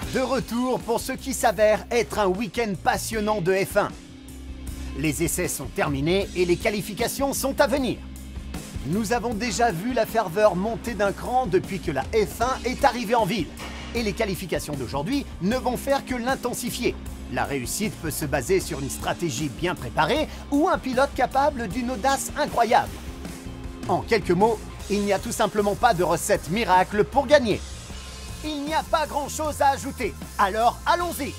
De retour pour ce qui s'avère être un week-end passionnant de F1. Les essais sont terminés et les qualifications sont à venir. Nous avons déjà vu la ferveur monter d'un cran depuis que la F1 est arrivée en ville. Et les qualifications d'aujourd'hui ne vont faire que l'intensifier. La réussite peut se baser sur une stratégie bien préparée ou un pilote capable d'une audace incroyable. En quelques mots, il n'y a tout simplement pas de recette miracle pour gagner. Il n'y a pas grand-chose à ajouter, alors allons-y!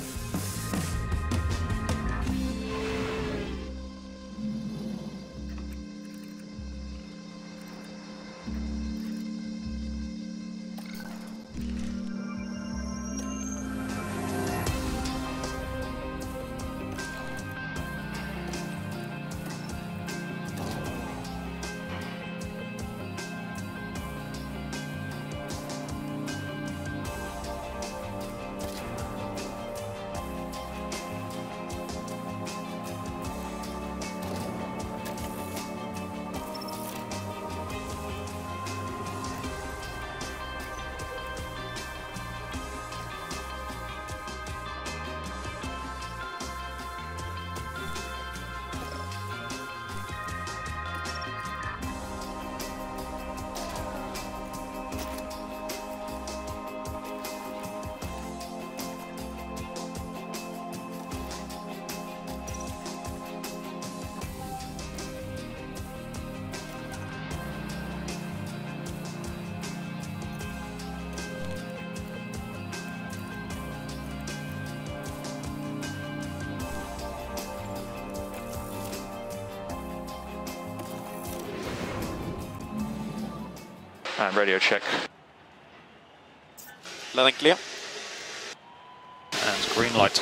And radio check. Landing clear. And green light.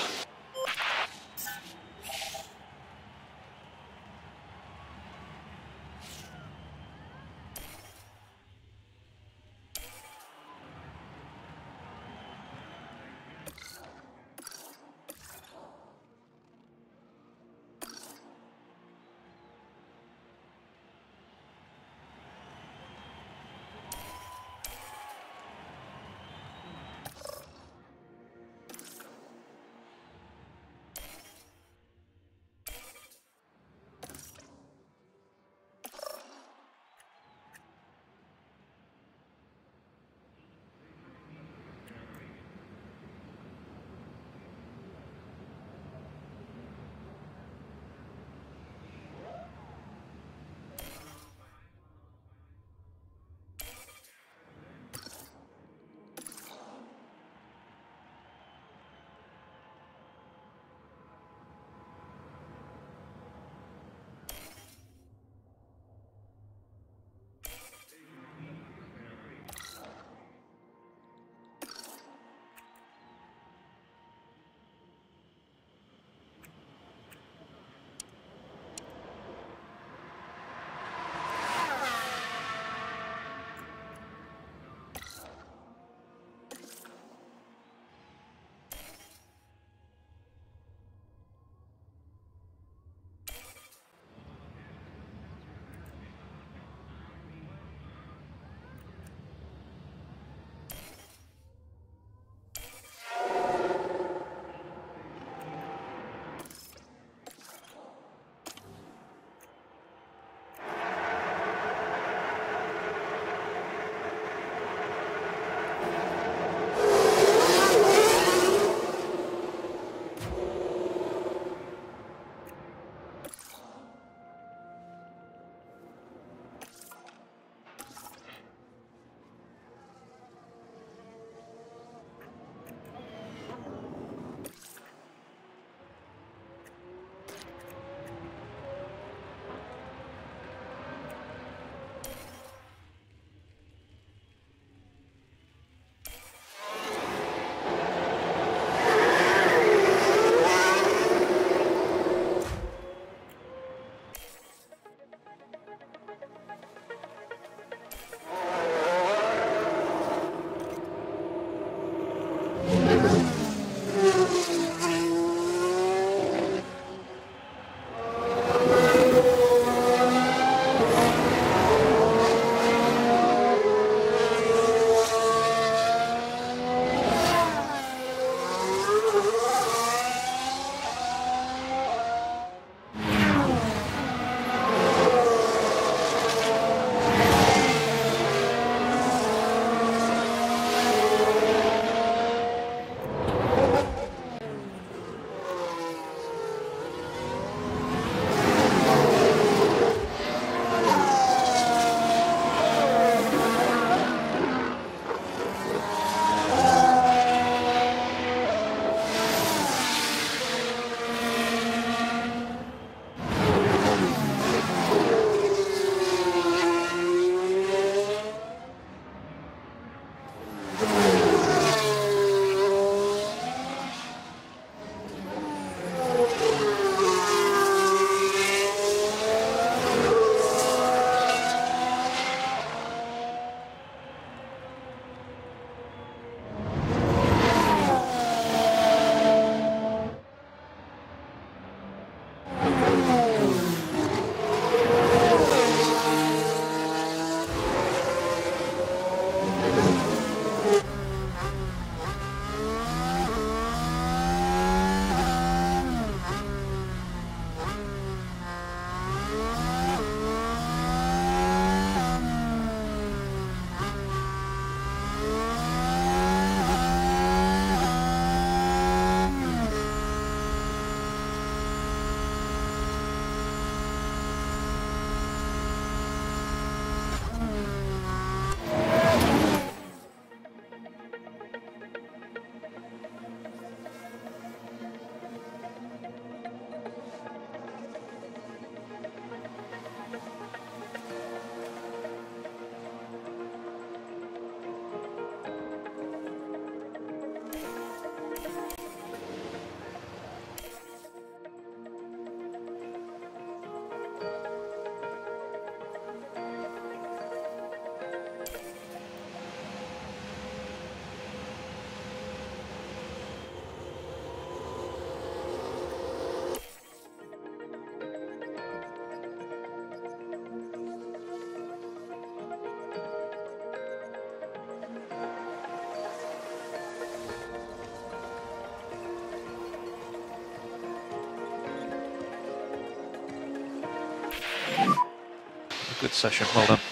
Good session, well done.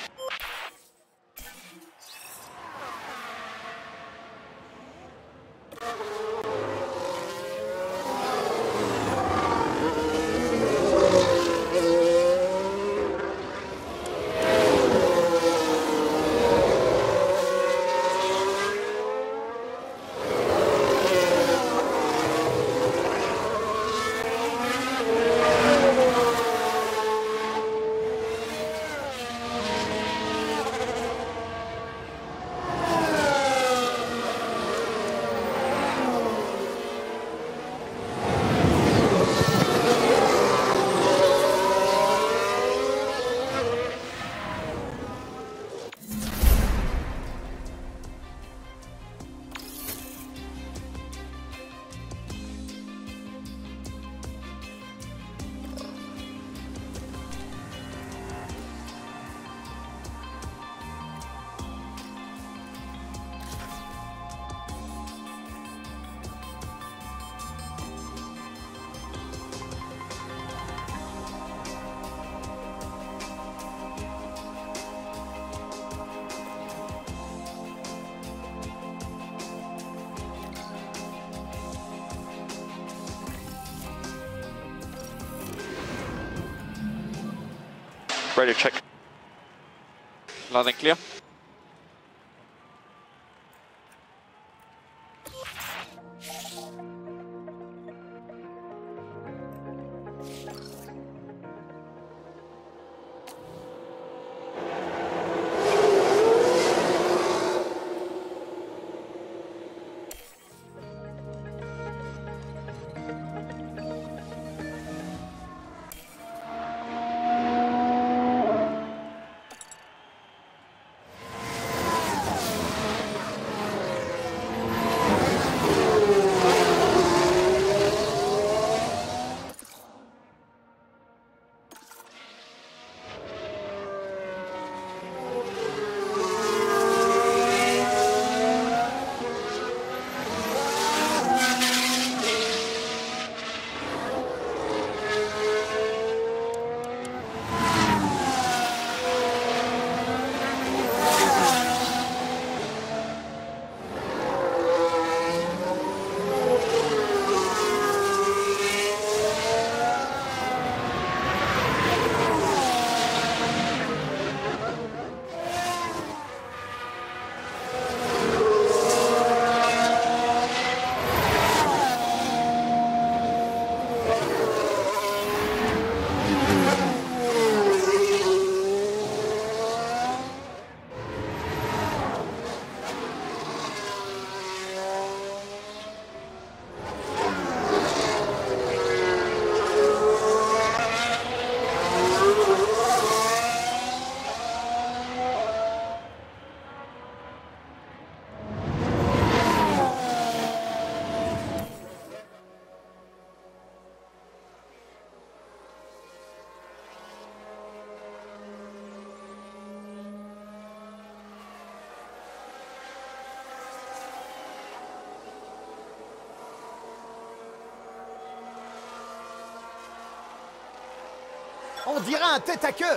Radio check. Loud and clear. On dirait un tête à queue.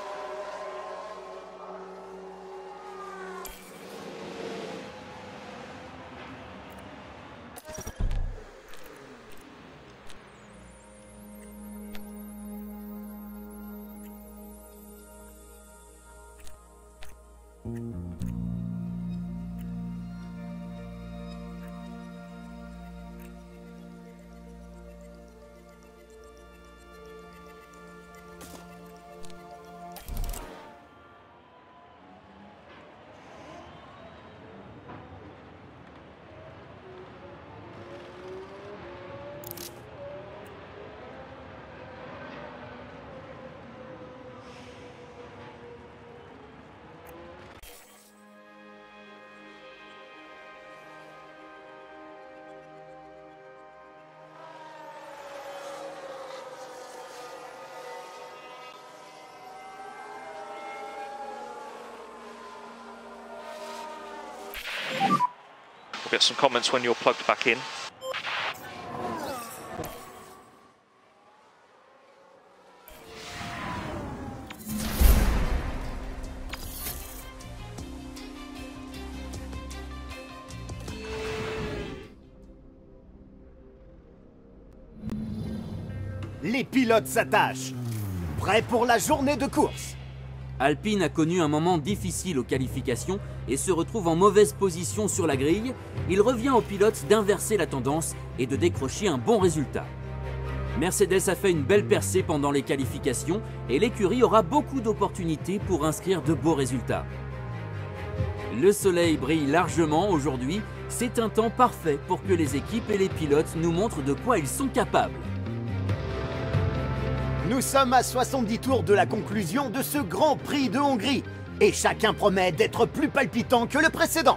We'll get some comments when you're plugged back in. les pilotes s'attachent. Prêts pour la journée de course. Alpine a connu un moment difficile aux qualifications et se retrouve en mauvaise position sur la grille. Il revient aux pilotes d'inverser la tendance et de décrocher un bon résultat. Mercedes a fait une belle percée pendant les qualifications et l'écurie aura beaucoup d'opportunités pour inscrire de beaux résultats. Le soleil brille largement aujourd'hui, c'est un temps parfait pour que les équipes et les pilotes nous montrent de quoi ils sont capables. Nous sommes à 70 tours de la conclusion de ce Grand Prix de Hongrie et chacun promet d'être plus palpitant que le précédent.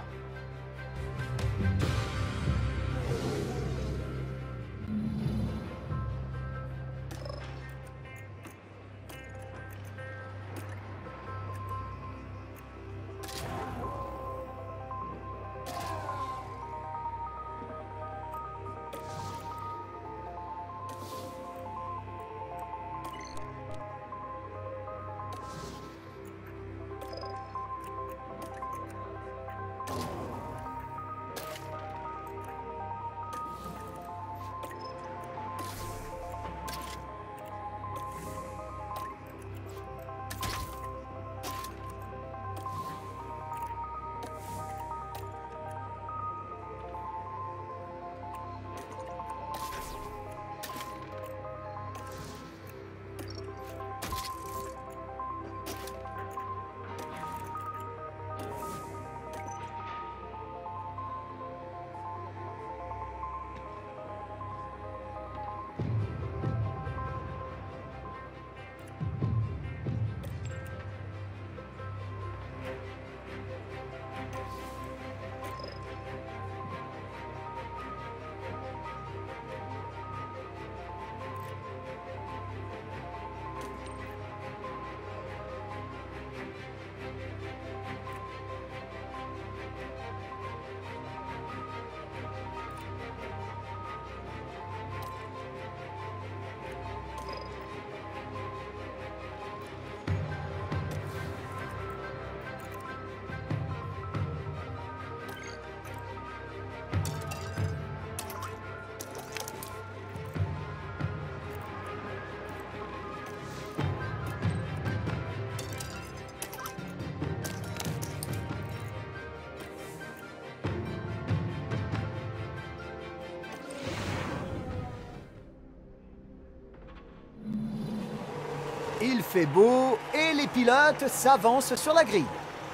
Il fait beau et les pilotes s'avancent sur la grille.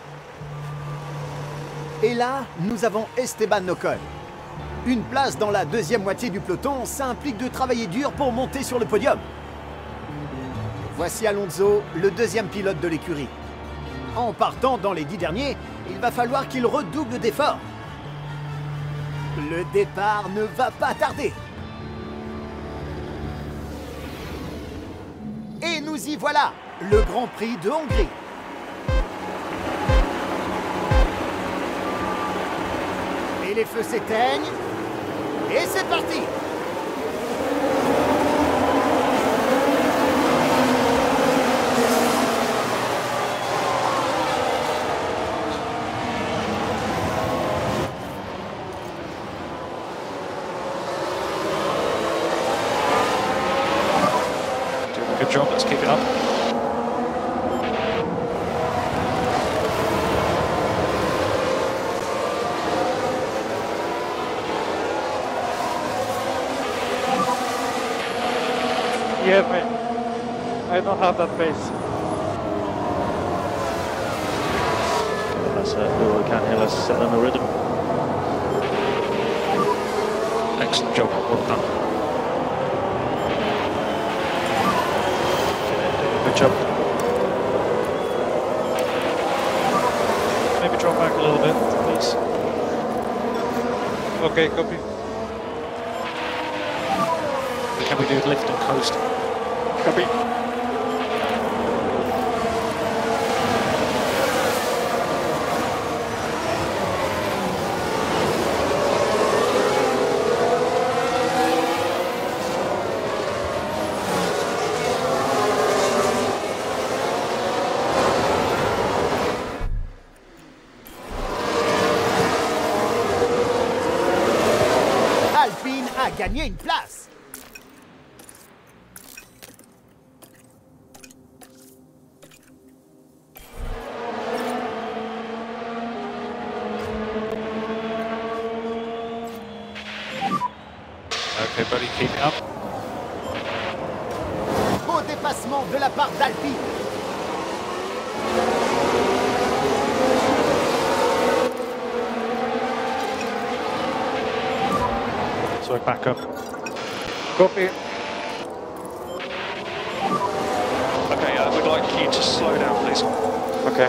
Et là, nous avons Esteban Ocon. Une place dans la deuxième moitié du peloton, ça implique de travailler dur pour monter sur le podium. Voici Alonso, le deuxième pilote de l'écurie. En partant dans les 10 derniers, il va falloir qu'il redouble d'efforts. Le départ ne va pas tarder. Et nous y voilà, le Grand Prix de Hongrie. Et les feux s'éteignent. Et c'est parti! Doing a good job, let's keep it up. Yeah, mate. I don't have that pace. Let's do what we can here, let's set them a rhythm. Excellent job, well done. Good job. Maybe drop back a little bit, please. Okay, copy. Can we do lift and coast? Copy. Alpine a gagné une place. Okay, buddy, keep it up. Beau dépassement de la part d'Alpine. So back up. Copy. Okay, we'd like you to slow down, please. Okay.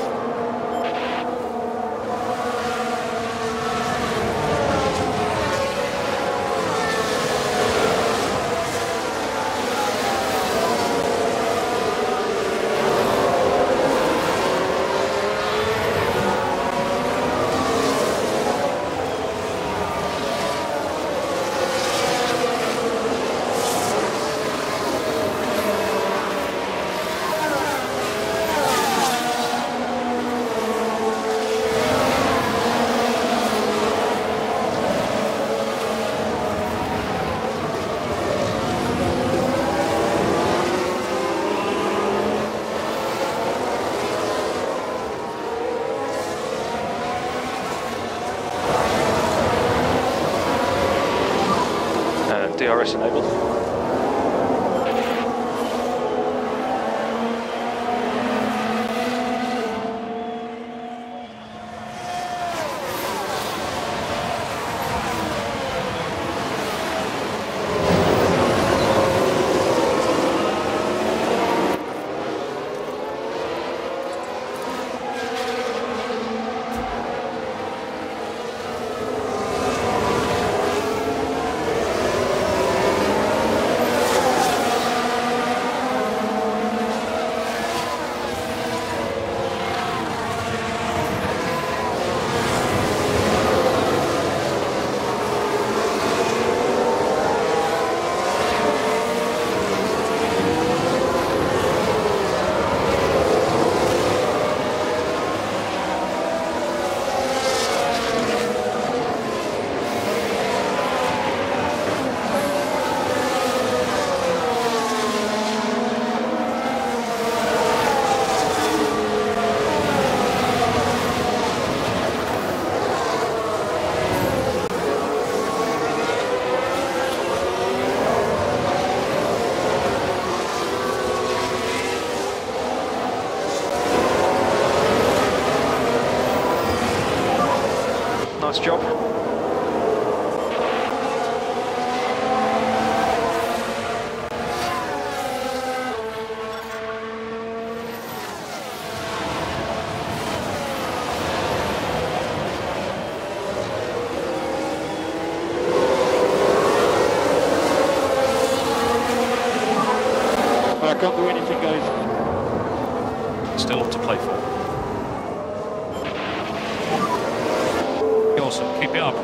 DRS enabled. Nice job. I can't do anything, guys. Still a lot to play for. Awesome, keep it up.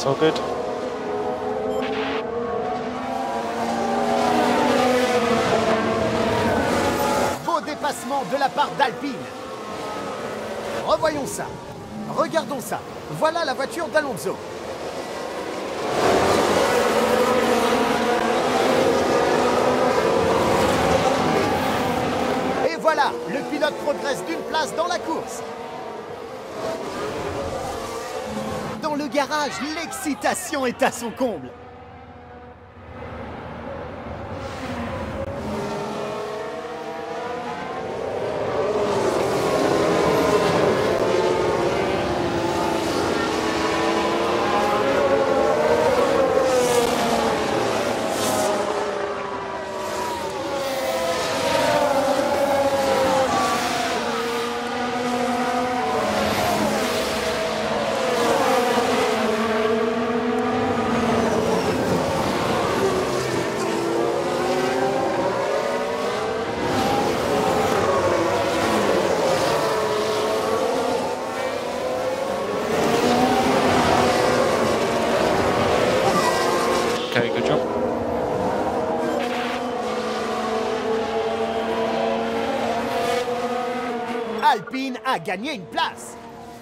That's all good. Beau dépassement de la part d'Alpine. Revoyons ça. Regardons ça. Voilà la voiture d'Alonso. Et voilà, le pilote progresse d'une place dans la course. Dans le garage, l'excitation est à son comble. Okay, good job. Alpine a gagné une place.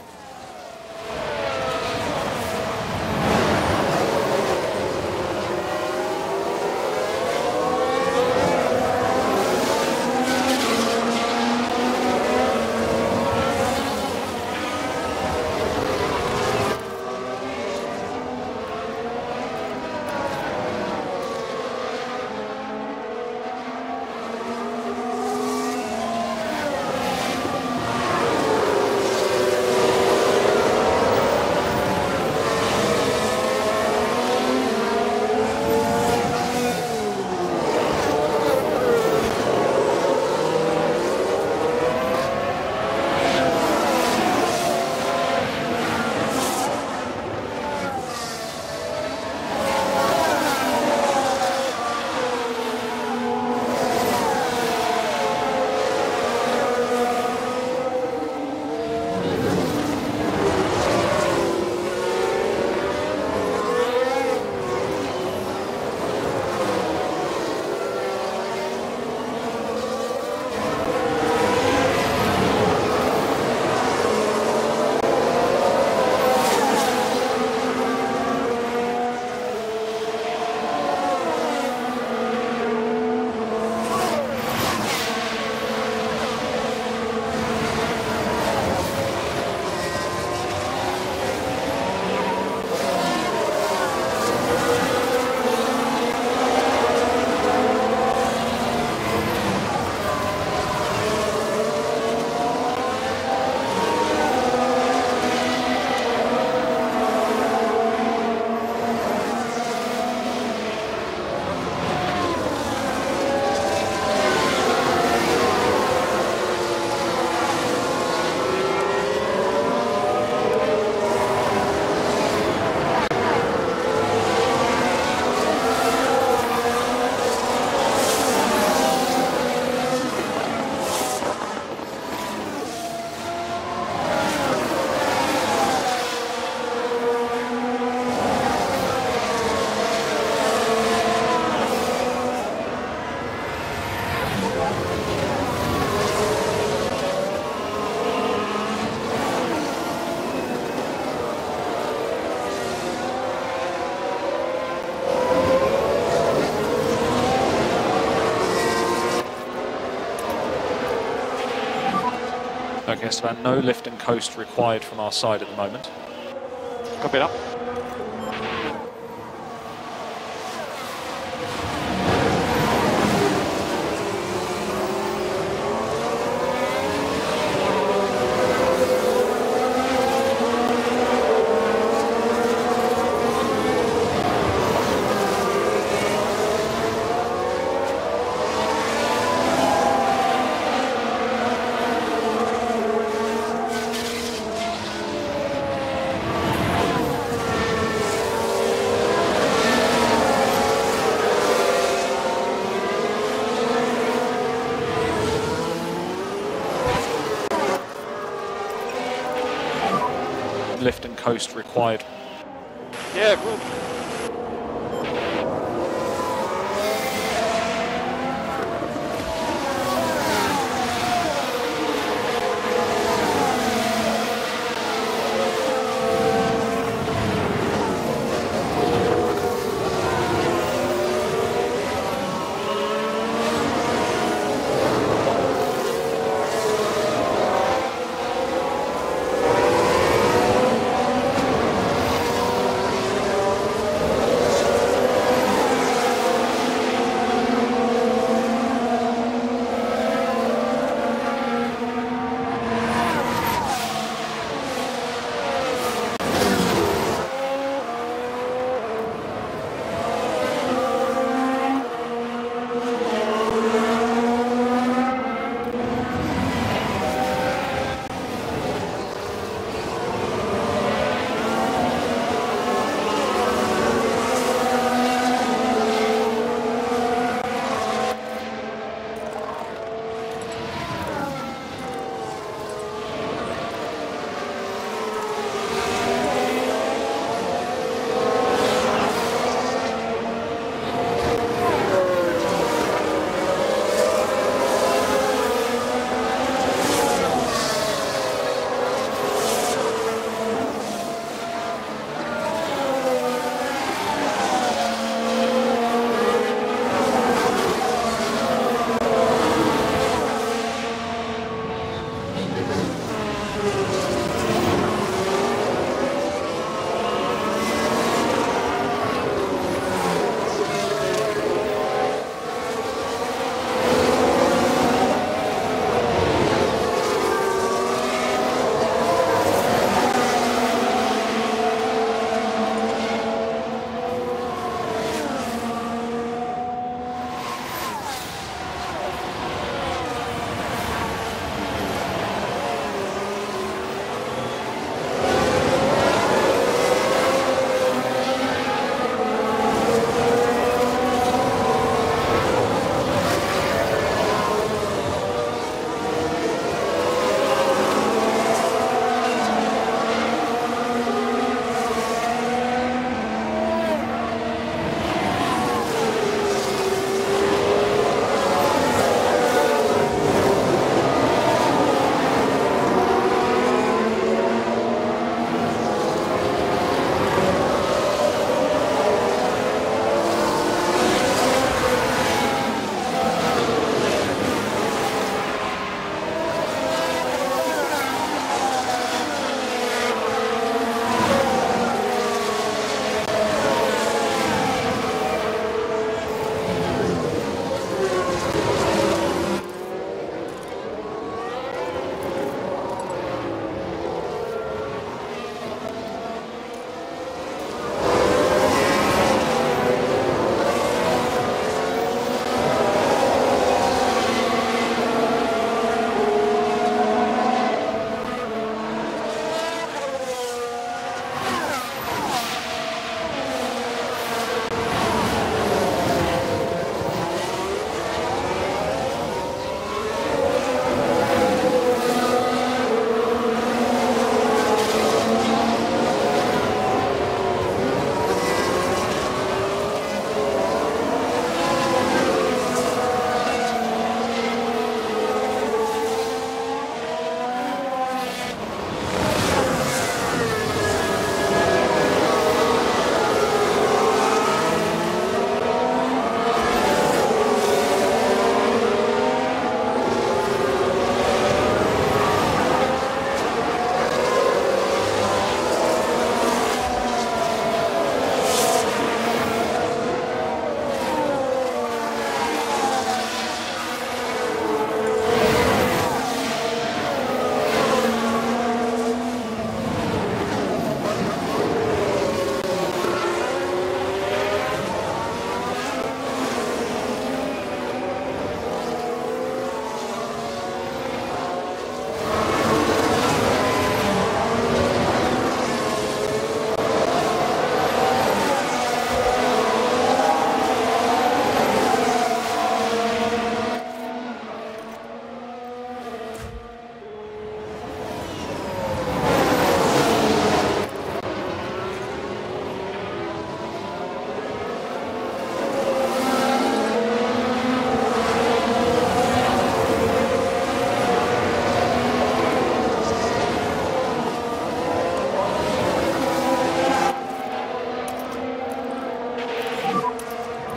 Okay, so no lift and coast required from our side at the moment. Copy it up. Lift and coast required. Yeah, good.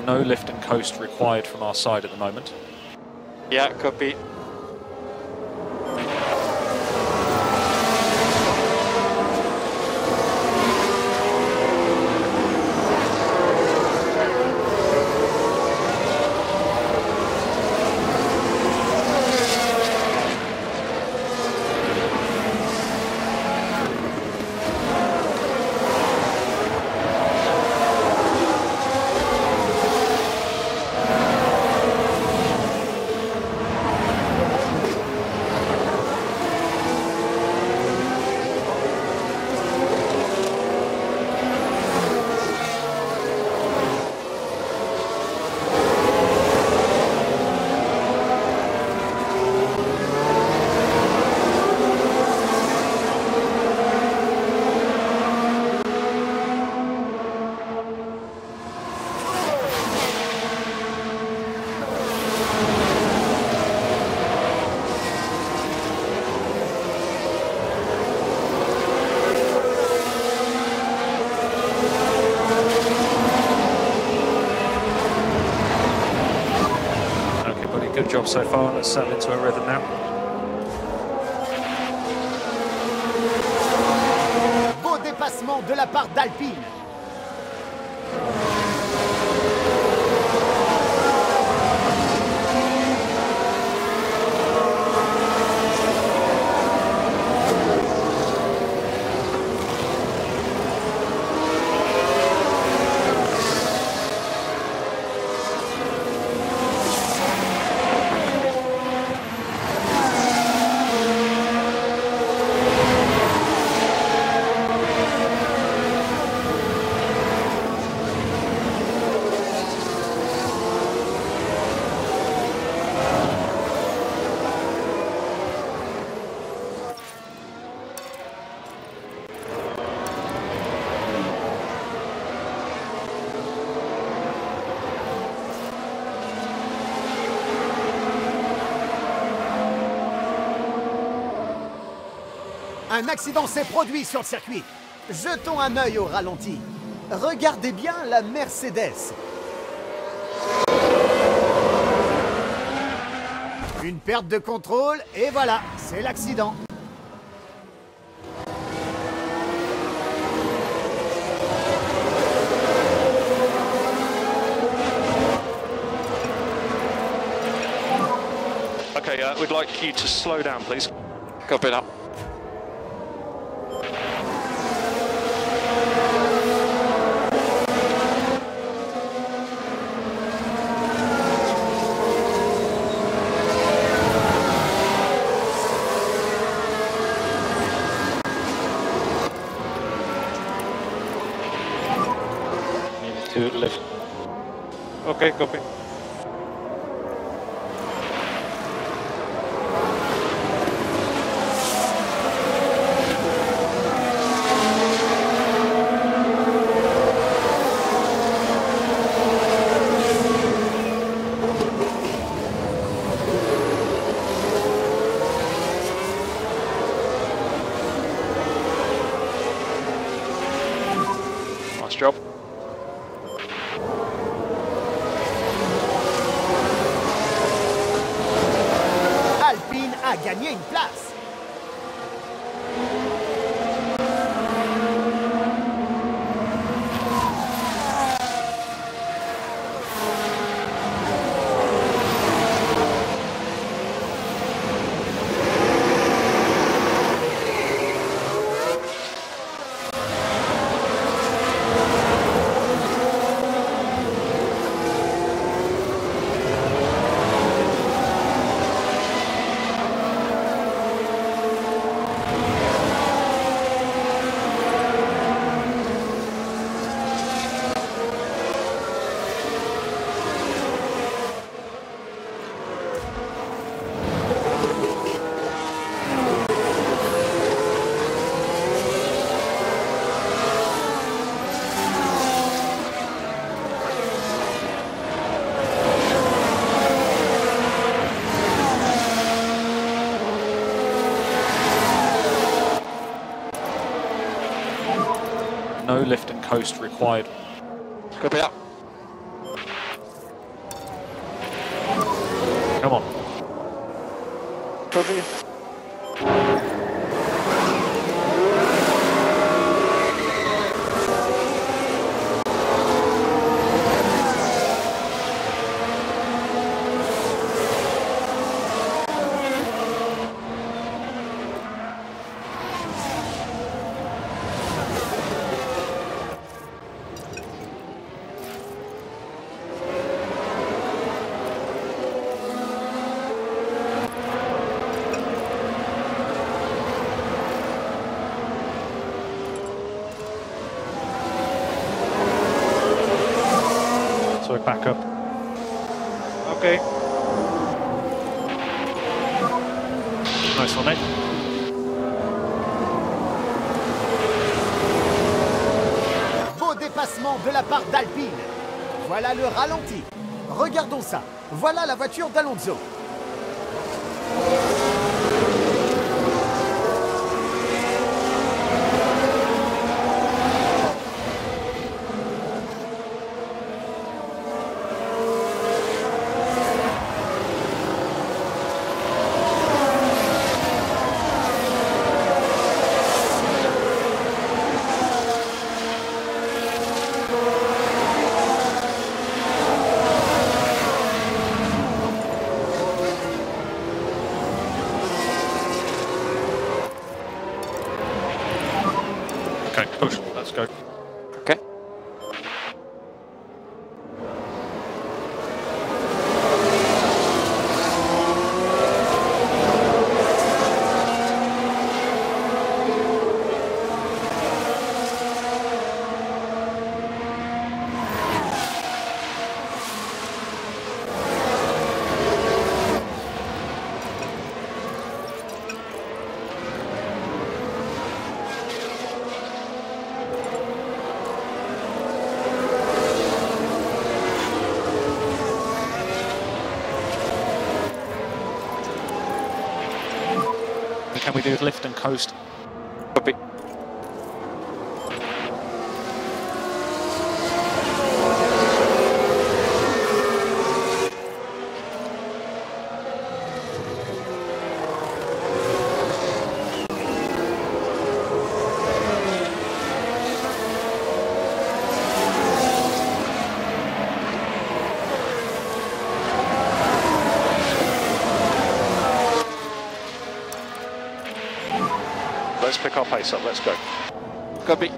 no lift and coast required from our side at the moment. Yeah, copy. Good job so far. Let's settle into a rhythm now. Beau dépassement de la part d'Alpine. Un accident s'est produit sur le circuit. Jetons un œil au ralenti. Regardez bien la Mercedes. Une perte de contrôle et voilà, c'est l'accident. Okay, we'd like you to slow down, please. Copy that. To lift. Okay, copy. Nice job. Alpine a gagné une place. No lift and coast required. Copy that. Come on. Copy. So back up. Okay. Nice one, mate. Beau dépassement de la part d'Alpine. Voilà le ralenti. Regardons ça. Voilà la voiture d'Alonso. Okay, push. Let's go. Okay. Can we do lift and coast? Copy. Let's pick our pace up. Let's go. Copy.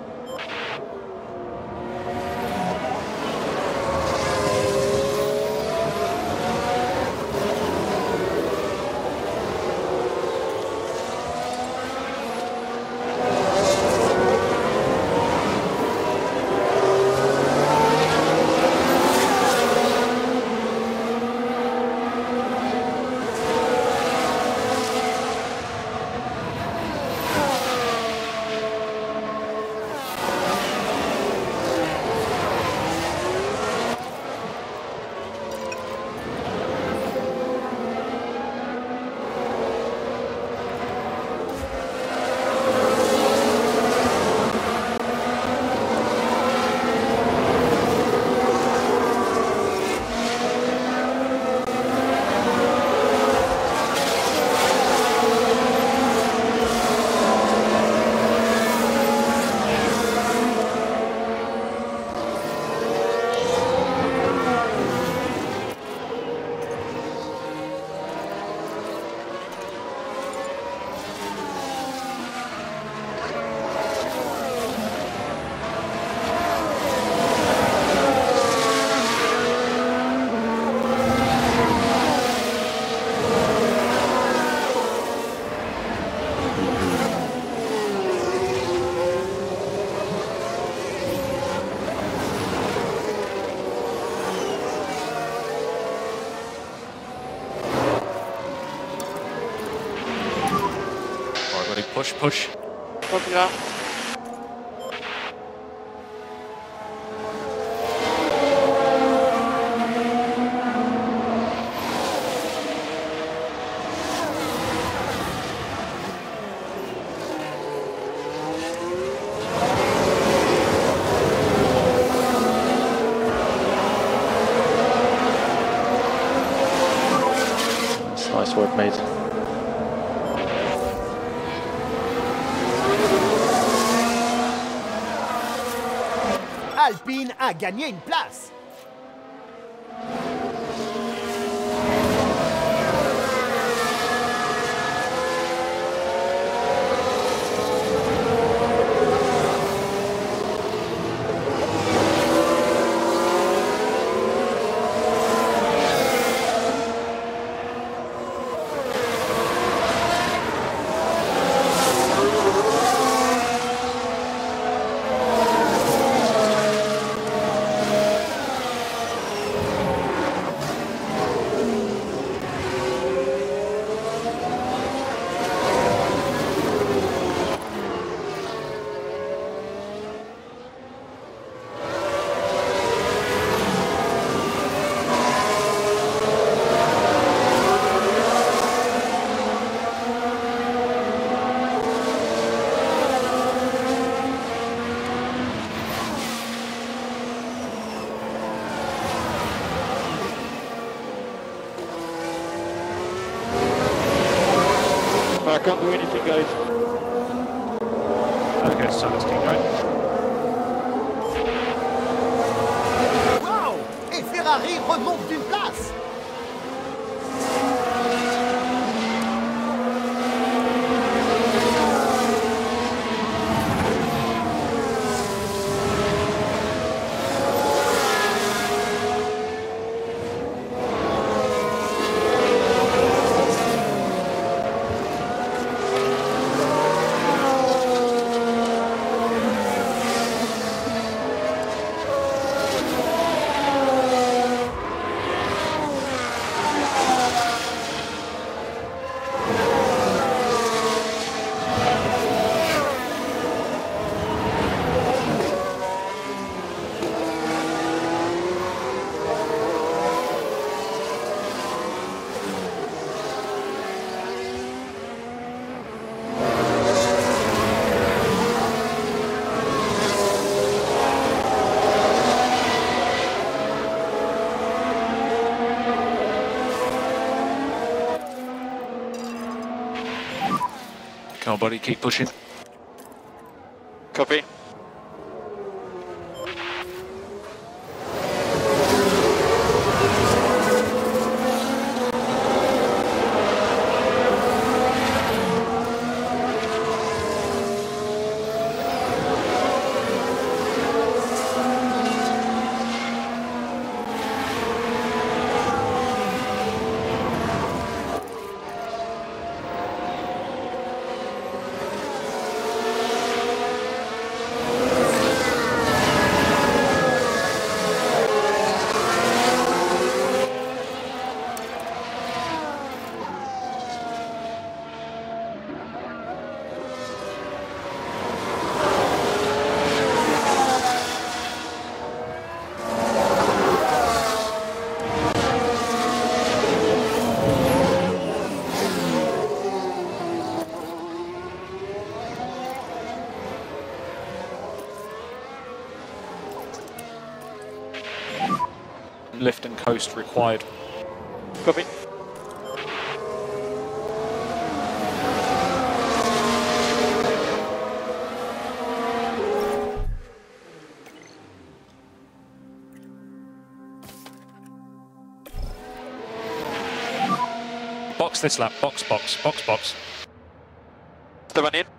Push, push. Copy that. mate. Alpine a gagné une place. I can't do anything, guys. Okay, so let's keep going. Wow! Et Ferrari remonte d'une place. Come on, buddy, keep pushing. Copy. Lift and coast required. Copy. Box this lap, box. Esteban in.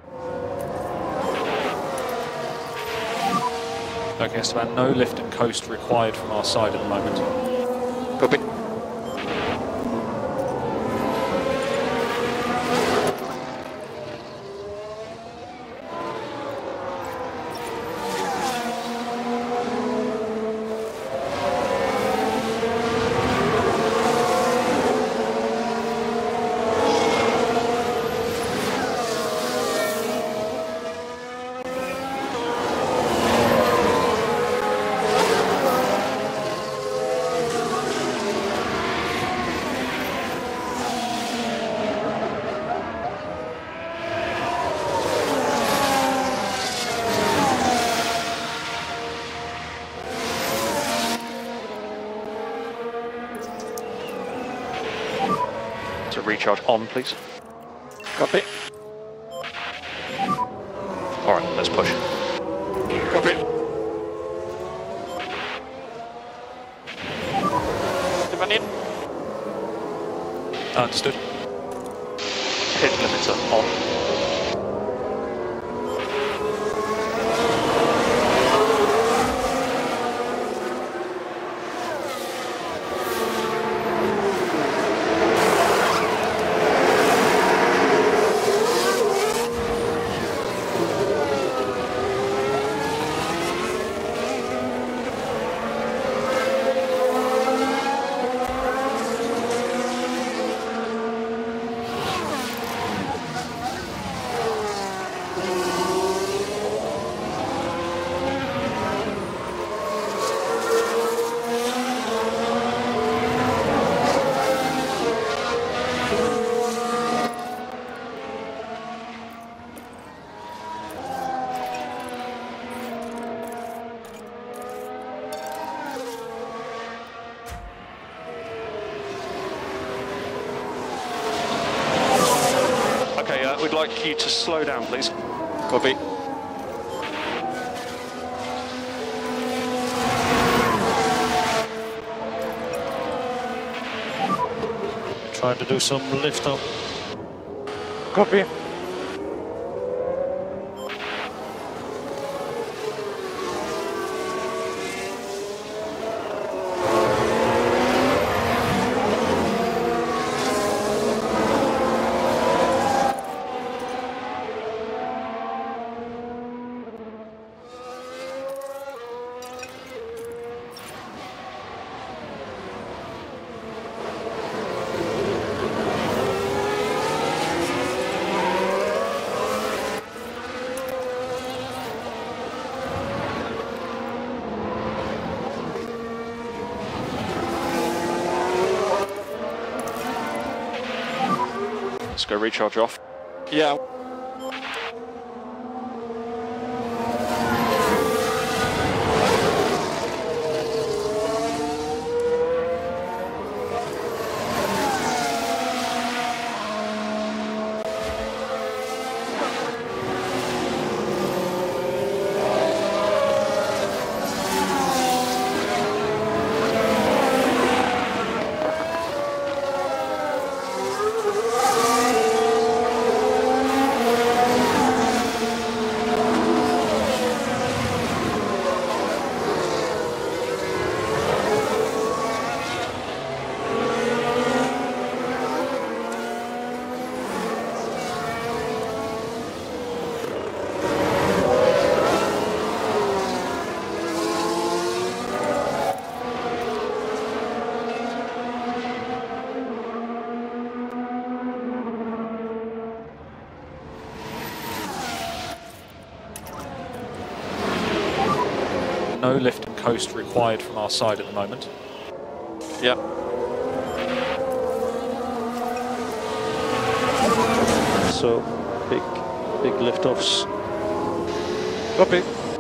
Okay, Esteban, no lift and coast required from our side at the moment. Copy. recharge on, please. Copy. Alright, let's push. Copy. Stefan in. Understood. Hit limiter on. We'd like you to slow down, please. Copy. Trying to do some lift up. Copy. Let's go recharge off. Yeah. No lift and coast required from our side at the moment. Yeah. So, big lift-offs. Copy.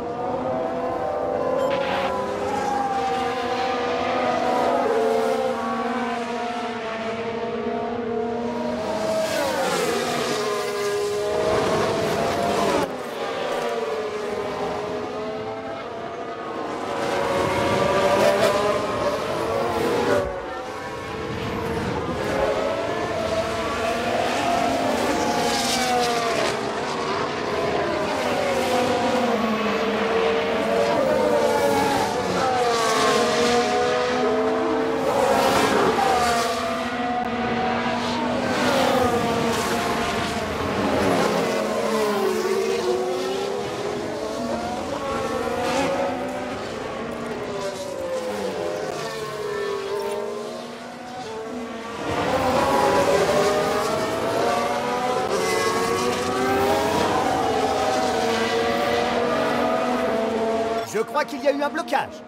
Je crois qu'il y a eu un blocage.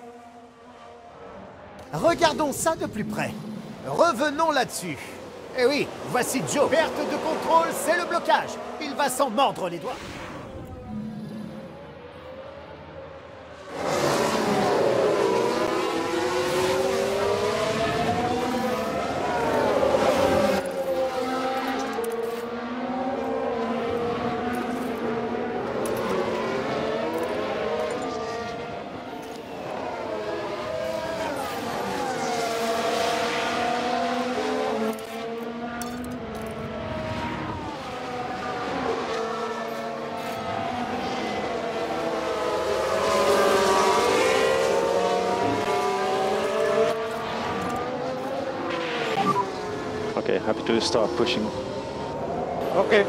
Regardons ça de plus près. Revenons là-dessus. Eh oui, voici Joe. Perte de contrôle, c'est le blocage. Il va s'en mordre les doigts. happy to start pushing. Okay.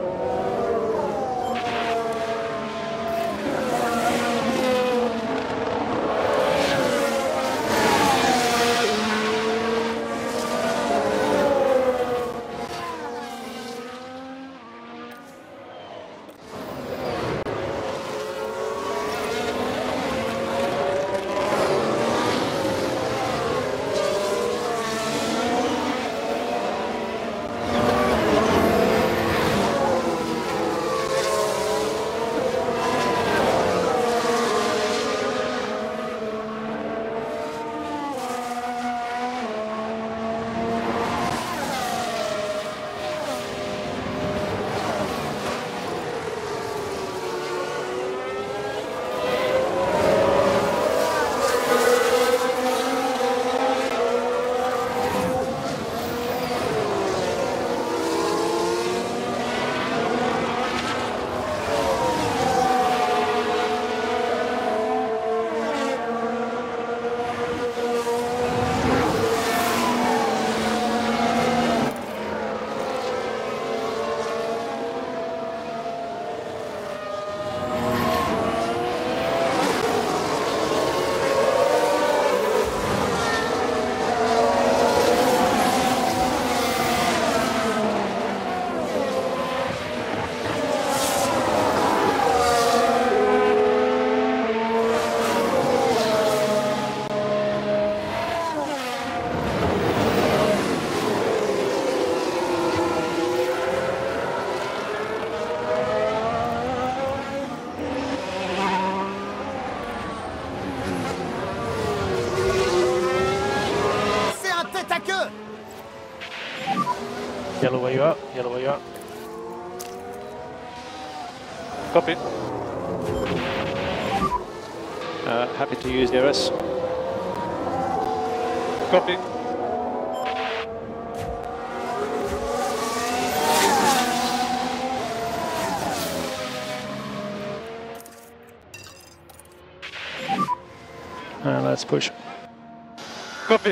Yellow where you are, yellow where you are. Copy. Happy to use DRS. Copy. Let's push. Copy.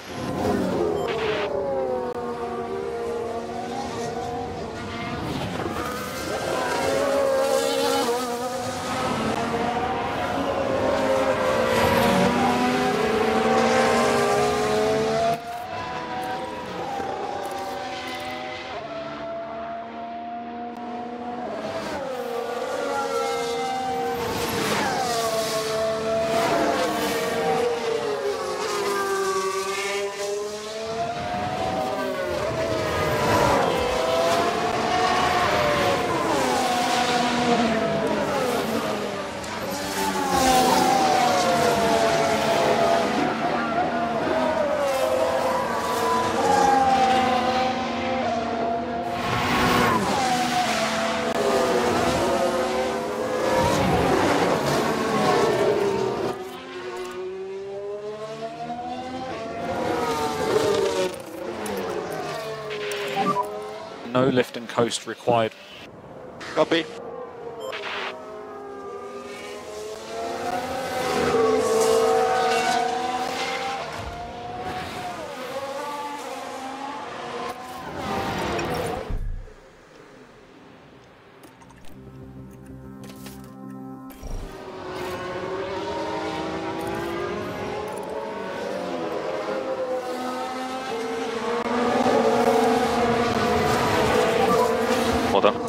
No lift and coast required. Copy. Well done.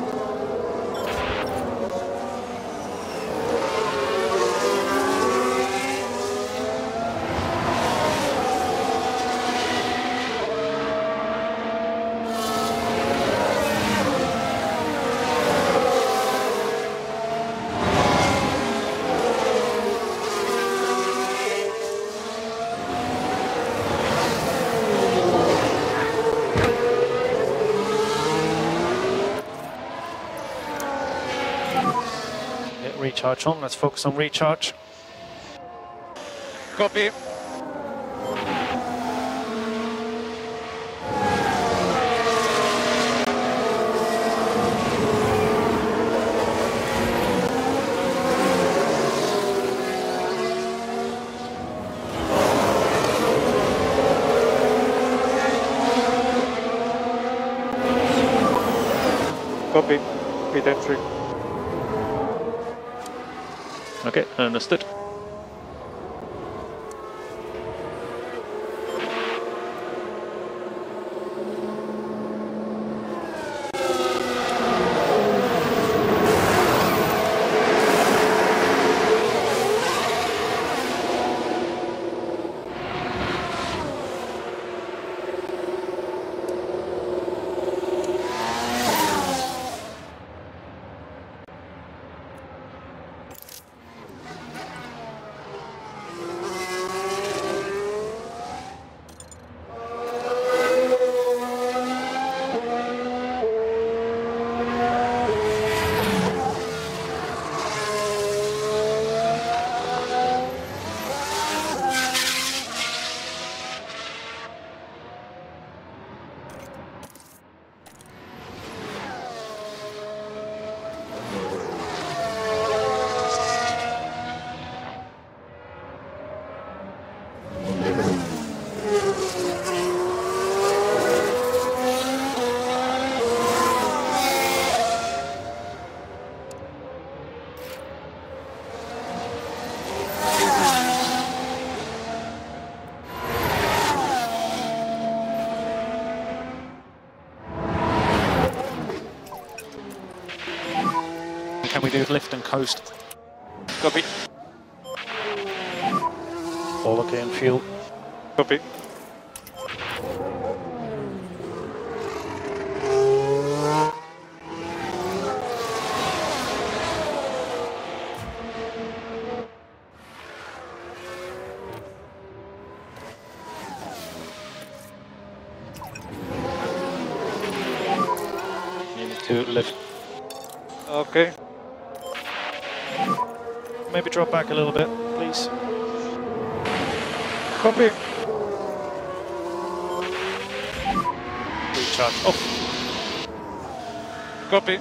Recharge on, let's focus on recharge. Copy. Copy, then 3. Okay, understood. Can we do lift and coast? Copy. All okay in fuel? Copy. You need to lift. Okay. Maybe drop back a little bit, please. Copy. Recharge off. Copy.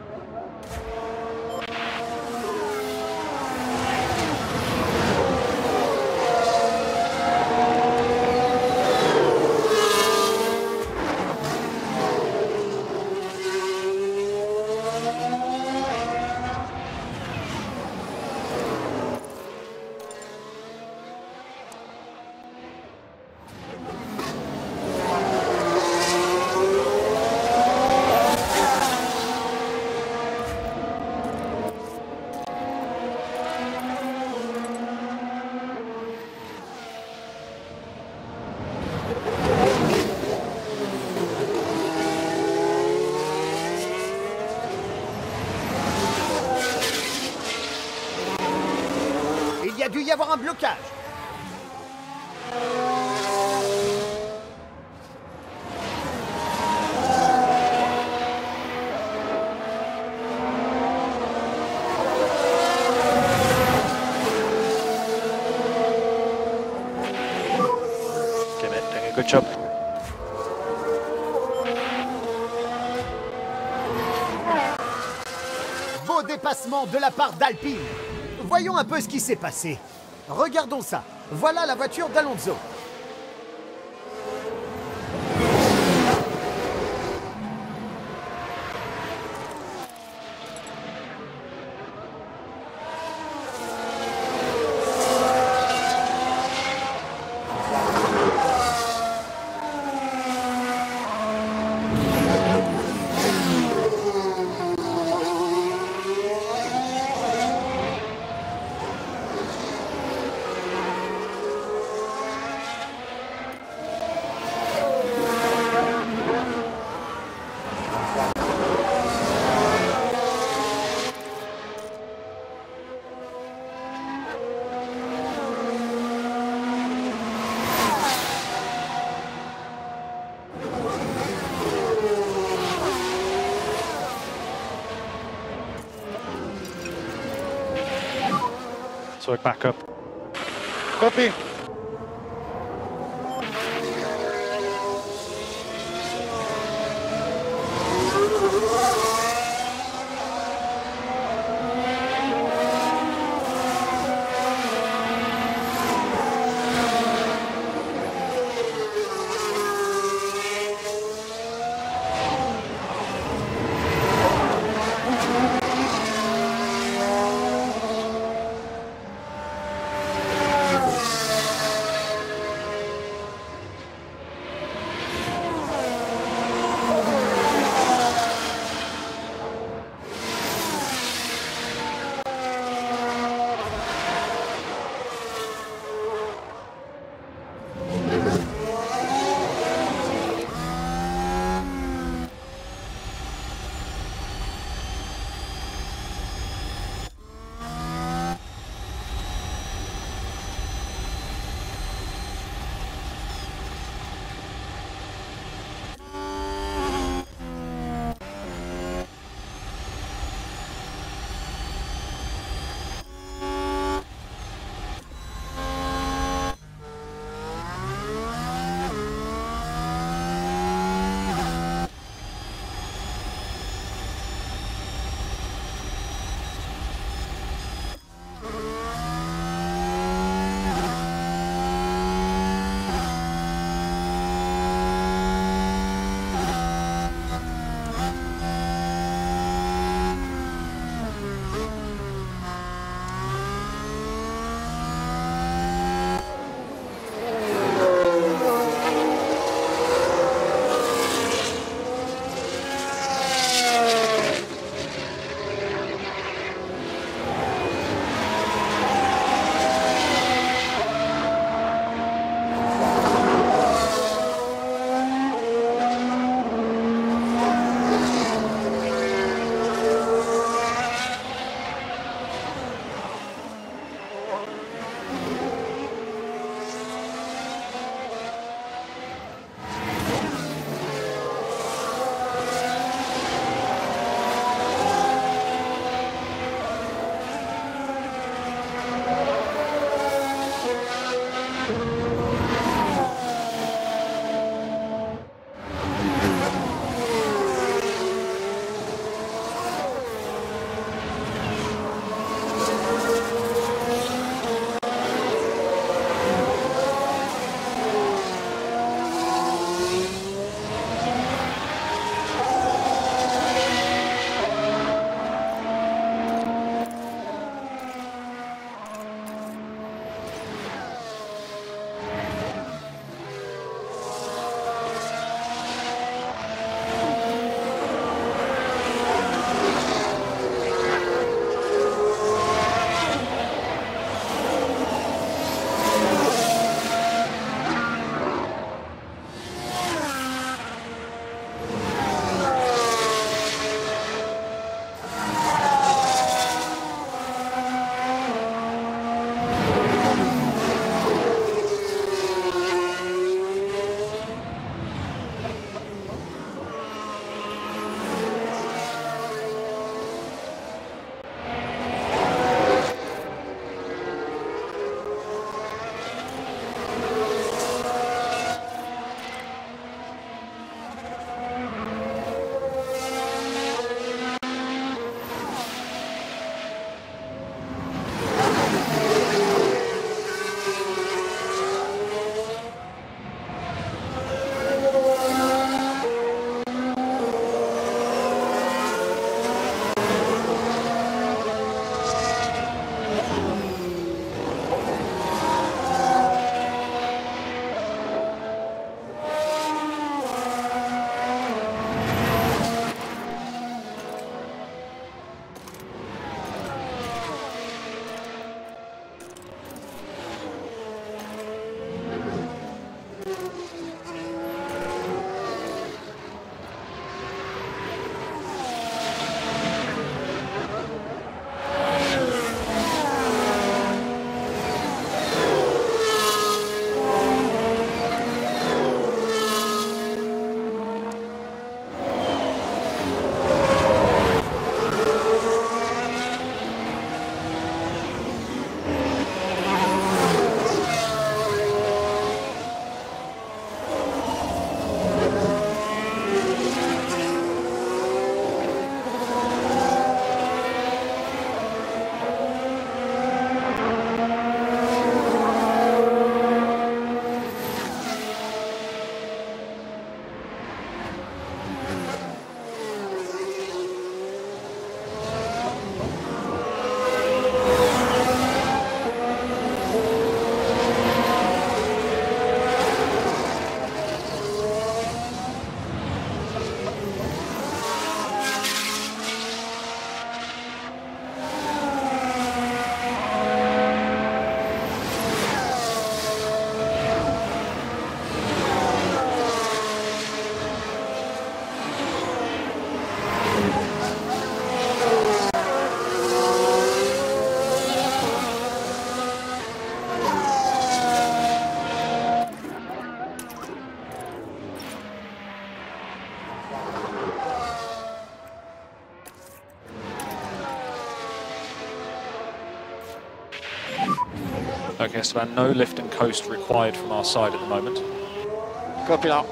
Il y a dû y avoir un blocage. Okay, mate, doing a good job. Beau dépassement de la part d'Alpine. Voyons un peu ce qui s'est passé. Regardons ça. Voilà la voiture d'Alonso. So back up. Copy. Okay, Esteban, no lift and coast required from our side at the moment. Copy now.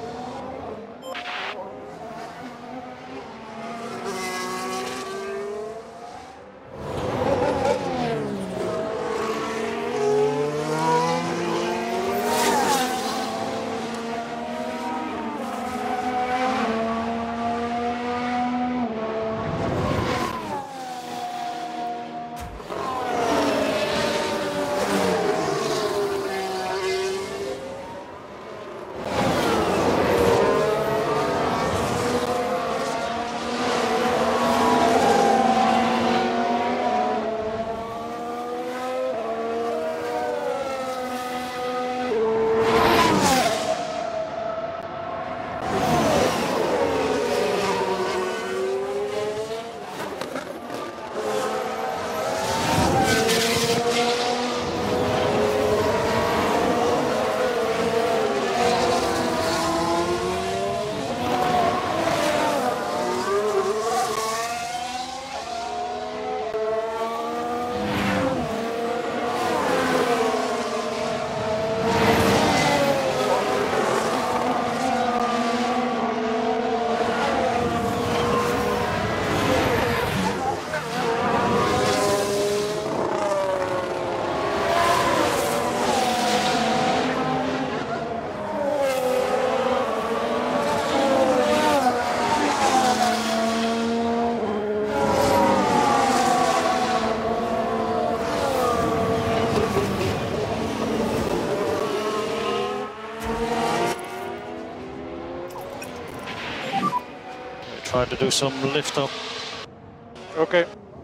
Trying to do some lift up. Okay.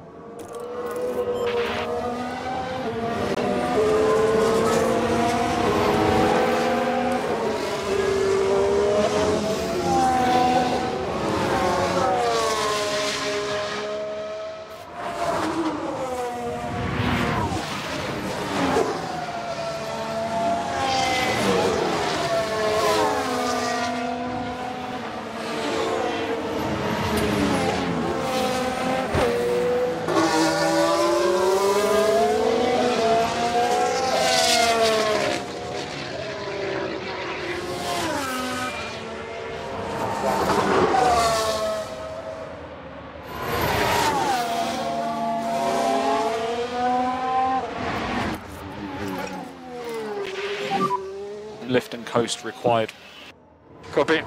Lift and coast required. Copy.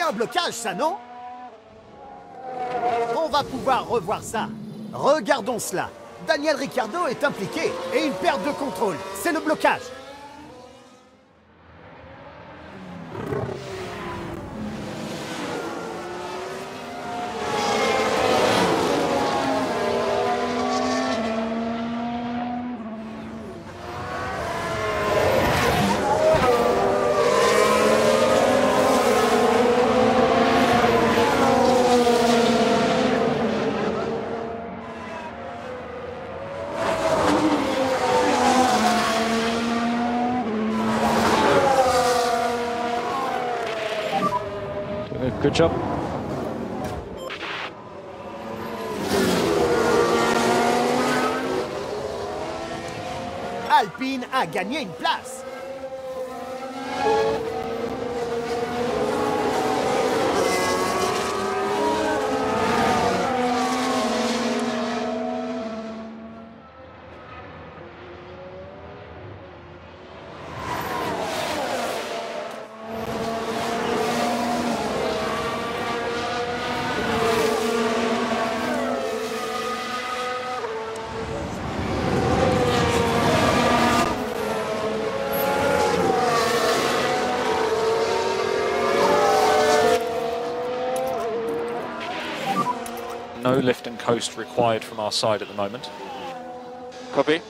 un blocage, ça, non? On va pouvoir revoir ça. Regardons cela. Daniel Ricciardo est impliqué et une perte de contrôle. C'est le blocage. Good job. Alpine a gagné une place. No lift and coast required from our side at the moment. Copy.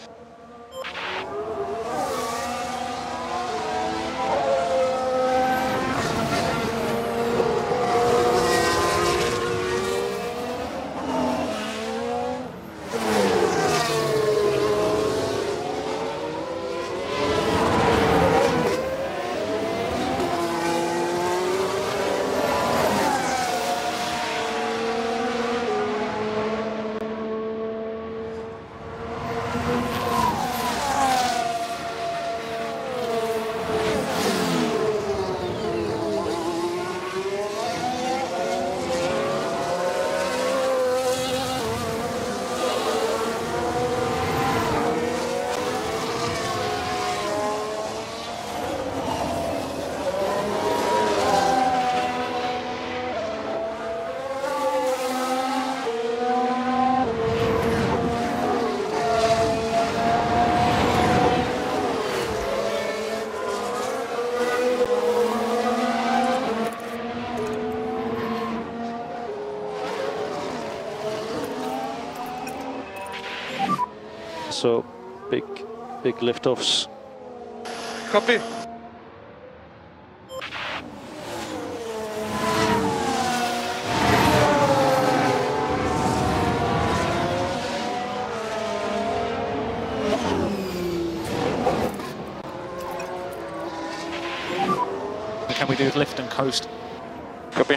So big liftoffs. Copy. Can we do lift and coast? Copy.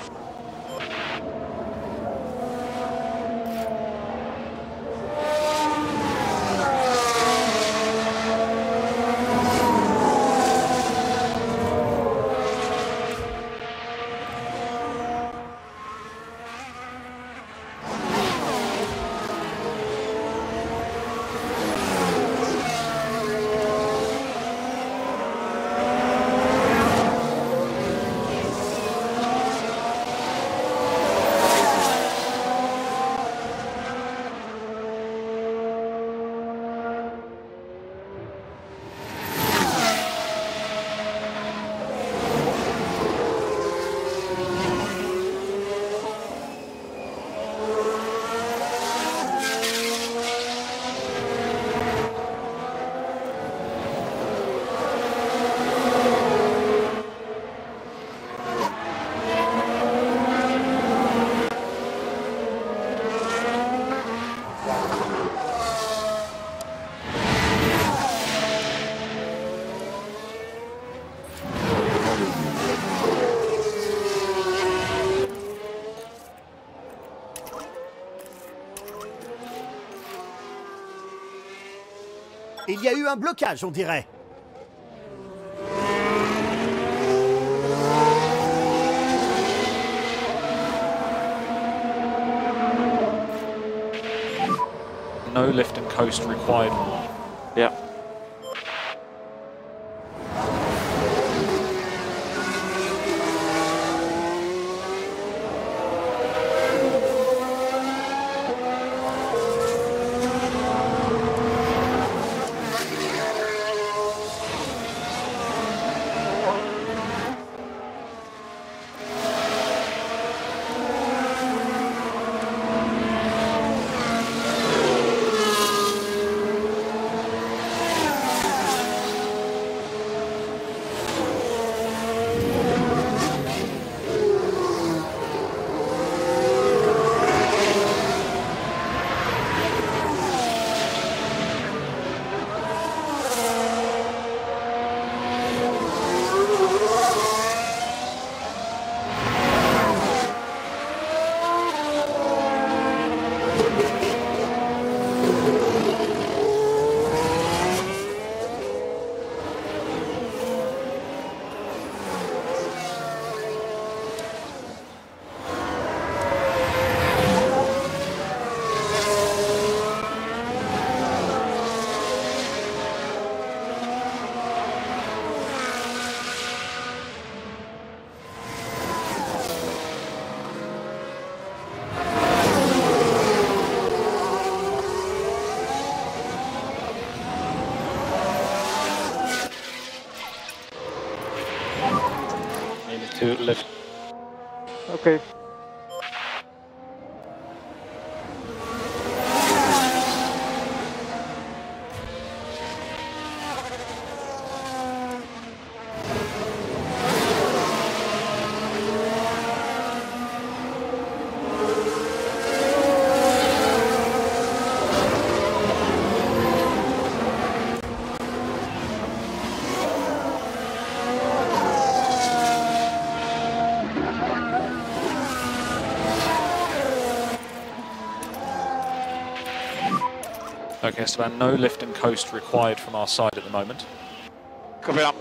Il y a eu un blocage, on dirait. No lift and coast required. Yeah. to lift. Okay. Okay, Esteban, no lift and coast required from our side at the moment. Copy up.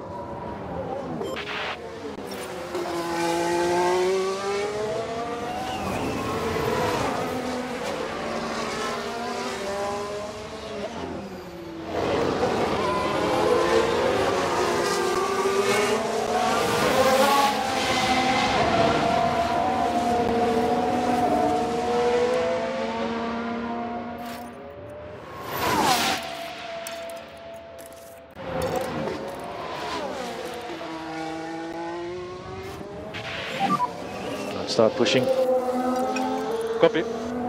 Start pushing. Copy.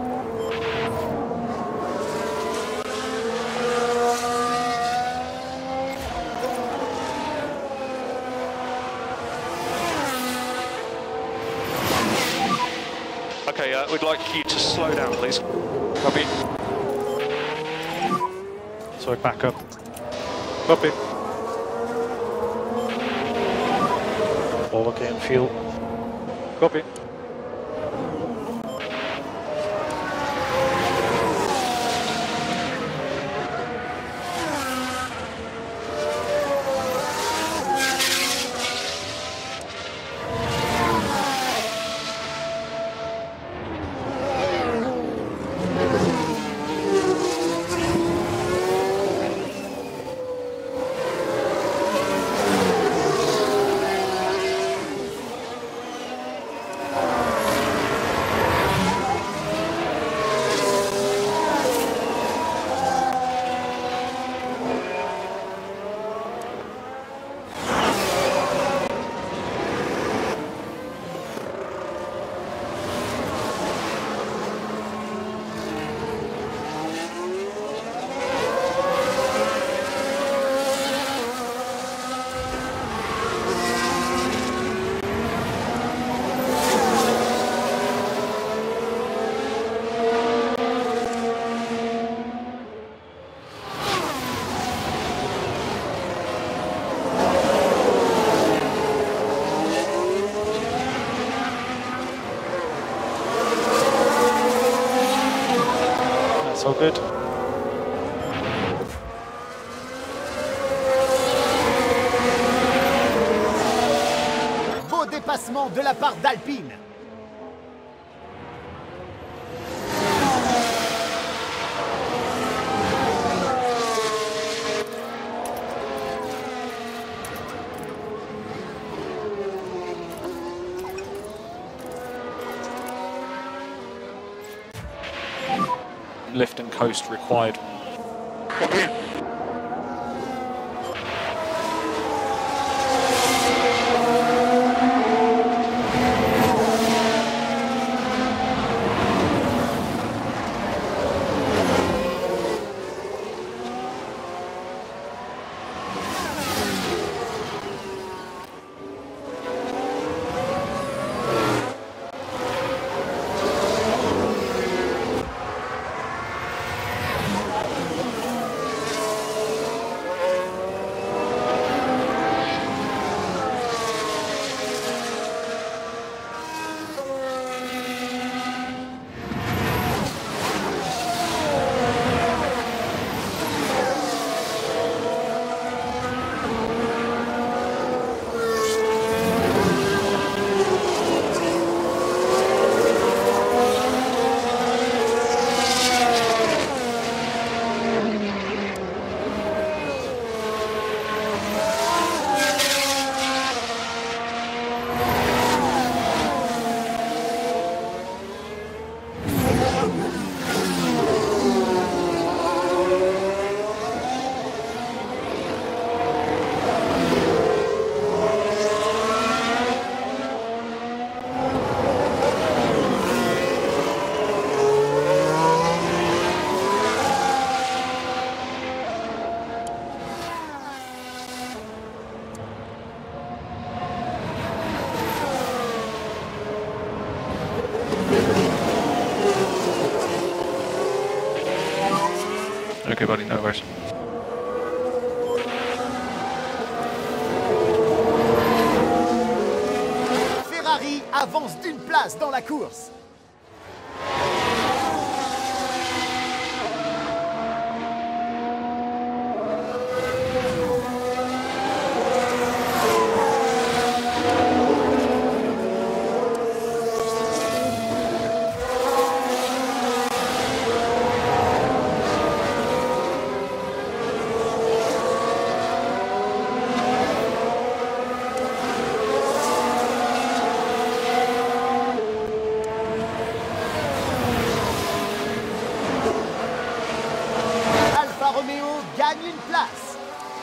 Okay, we'd like you to slow down, please. Copy. So back up. Copy. All okay in fuel. Copy. That's all good. Beau dépassement de la part d'Alpine. Lift and coast required. Copy. Okay, buddy, no worries. Ferrari avance d'une place dans la course. Alfa Romeo gagne une place.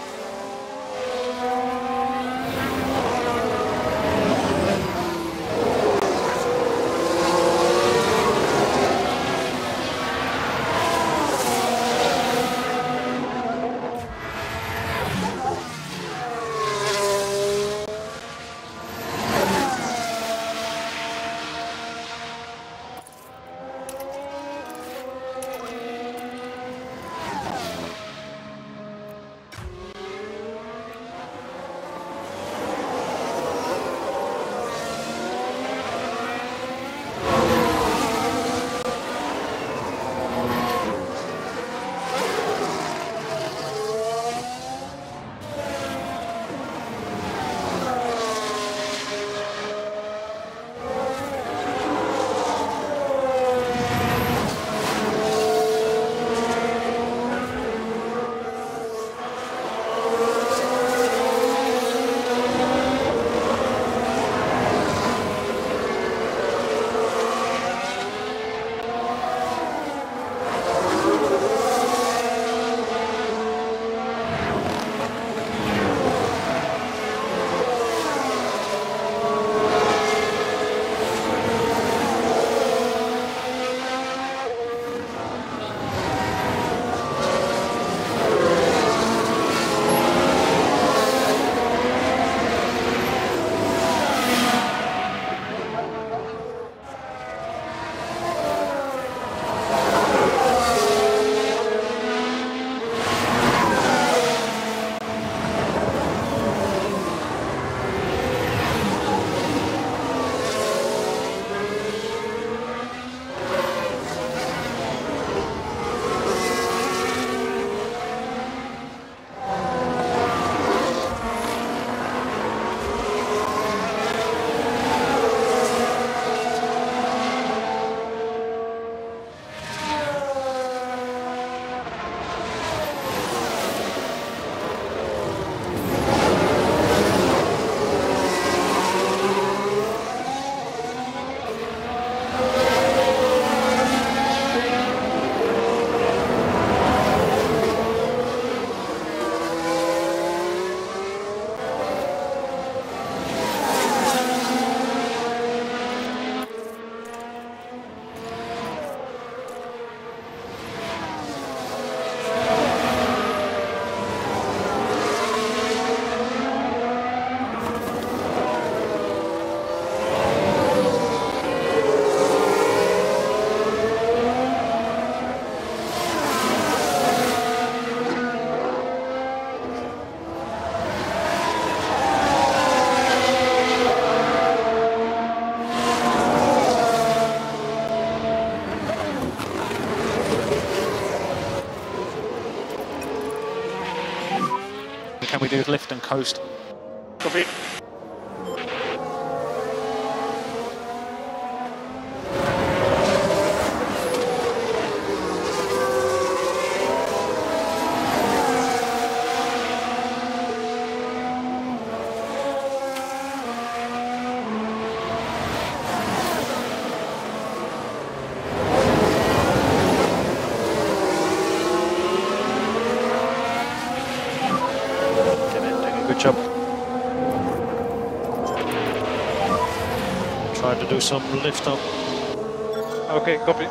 Can we do lift and coast? Copy. Good job. Trying to do some lift up. Okay, copy.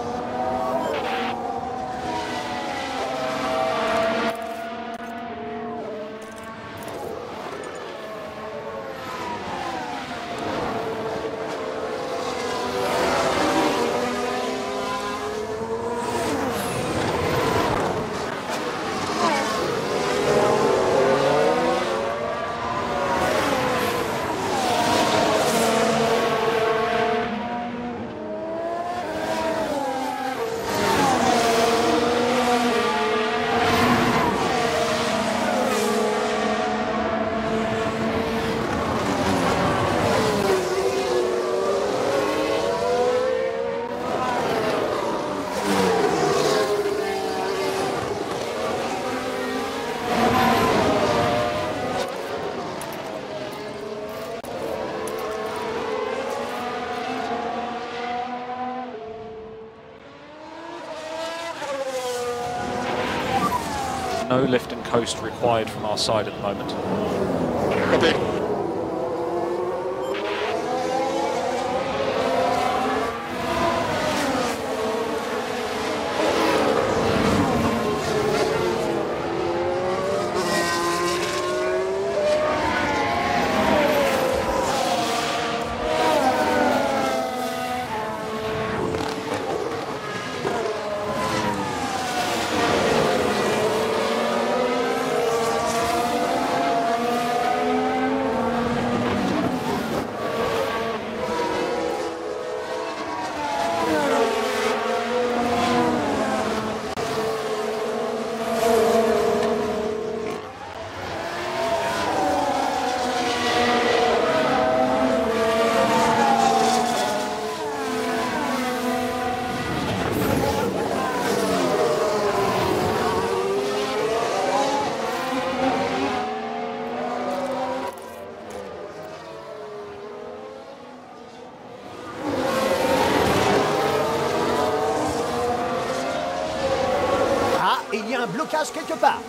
No lift and coast required from our side at the moment. Copy. Il y a un blocage quelque part.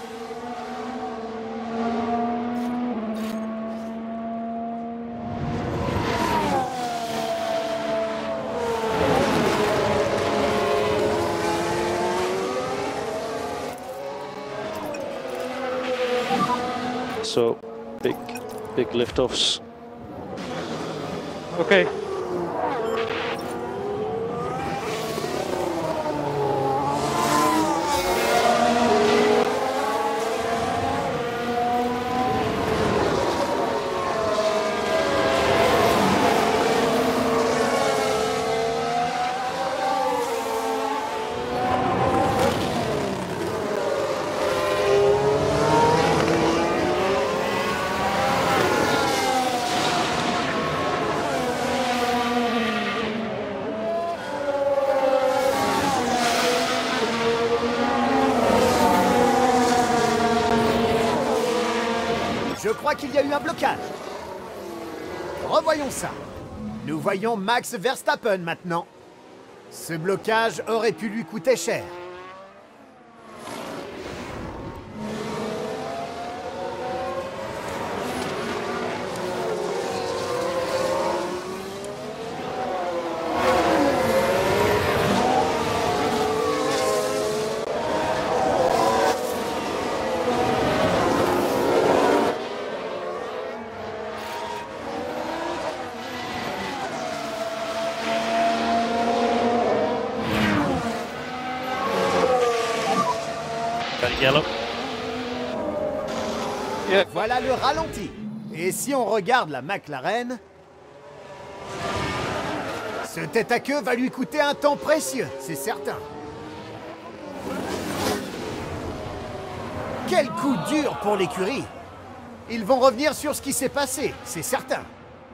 So big liftoffs. Okay. Je crois qu'il y a eu un blocage. Revoyons ça. Nous voyons Max Verstappen maintenant. Ce blocage aurait pu lui coûter cher. Yellow. Yeah. Voilà le ralenti. Et si on regarde la McLaren, ce tête-à-queue va lui coûter un temps précieux, c'est certain. Quel coup dur pour l'écurie. Ils vont revenir sur ce qui s'est passé, c'est certain.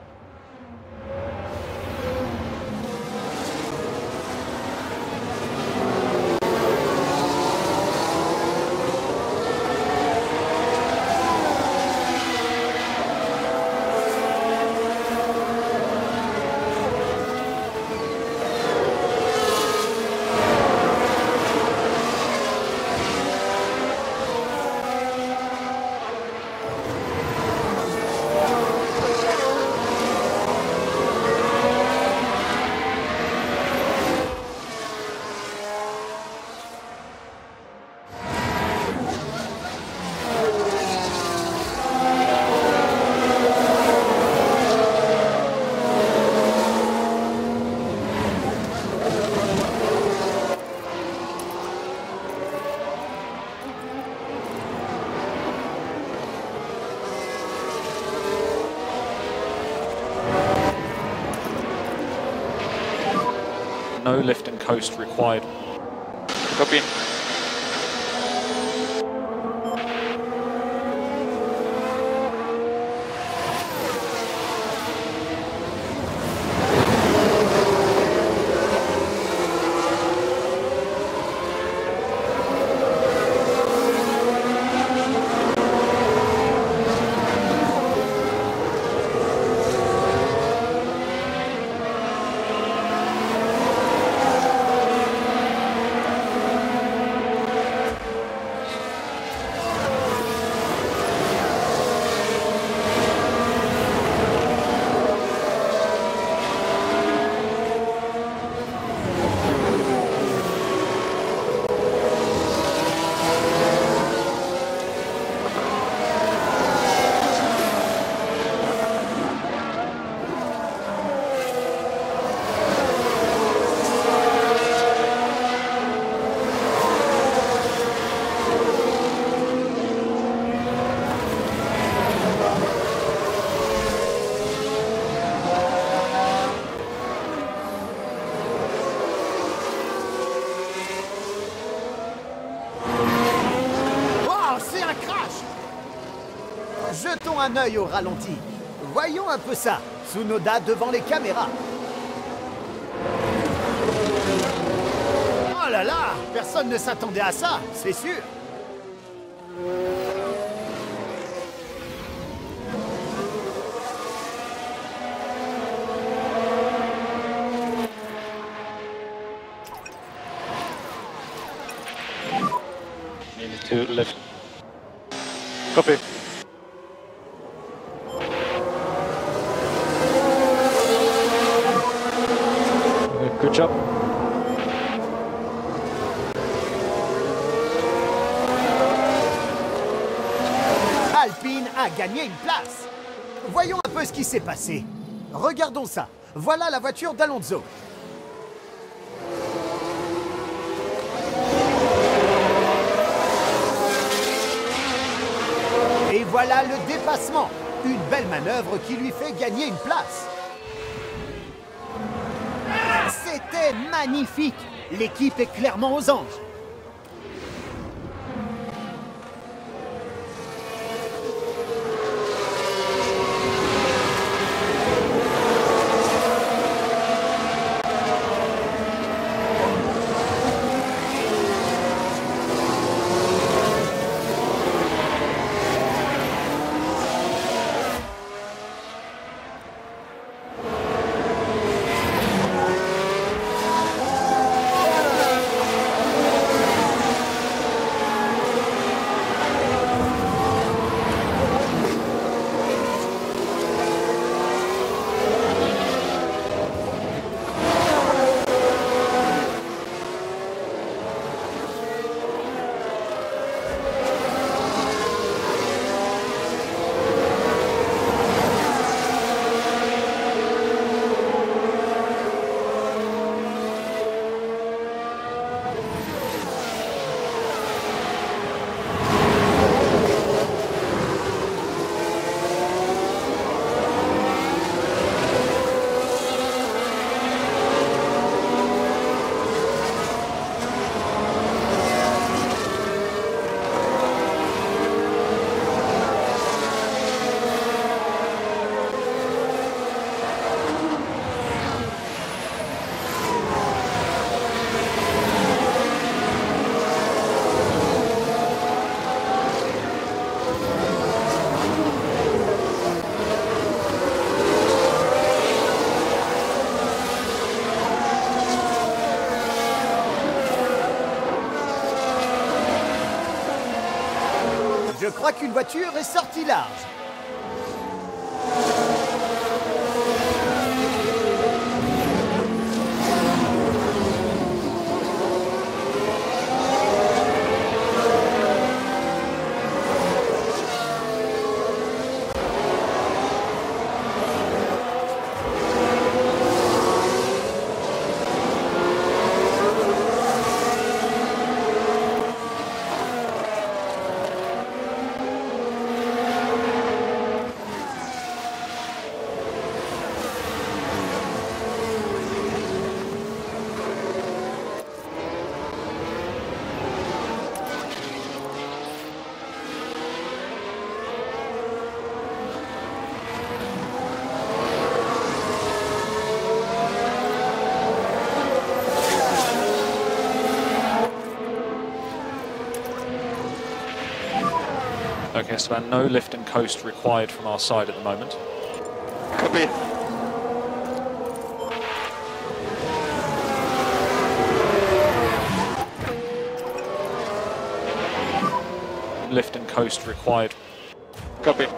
No lift and coast required. Copy. un œil au ralenti. Voyons un peu ça. Tsunoda devant les caméras. Oh là là, personne ne s'attendait à ça, c'est sûr. Nearly to left. Copy. Good job. Alpine a gagné une place. Voyons un peu ce qui s'est passé. Regardons ça. Voilà la voiture d'Alonso. Et voilà le dépassement. Une belle manœuvre qui lui fait gagner une place. C'était magnifique. L'équipe est clairement aux anges. Je crois qu'une voiture est sortie large. Okay, Esteban, no lift and coast required from our side at the moment. Copy. Lift and coast required. Copy.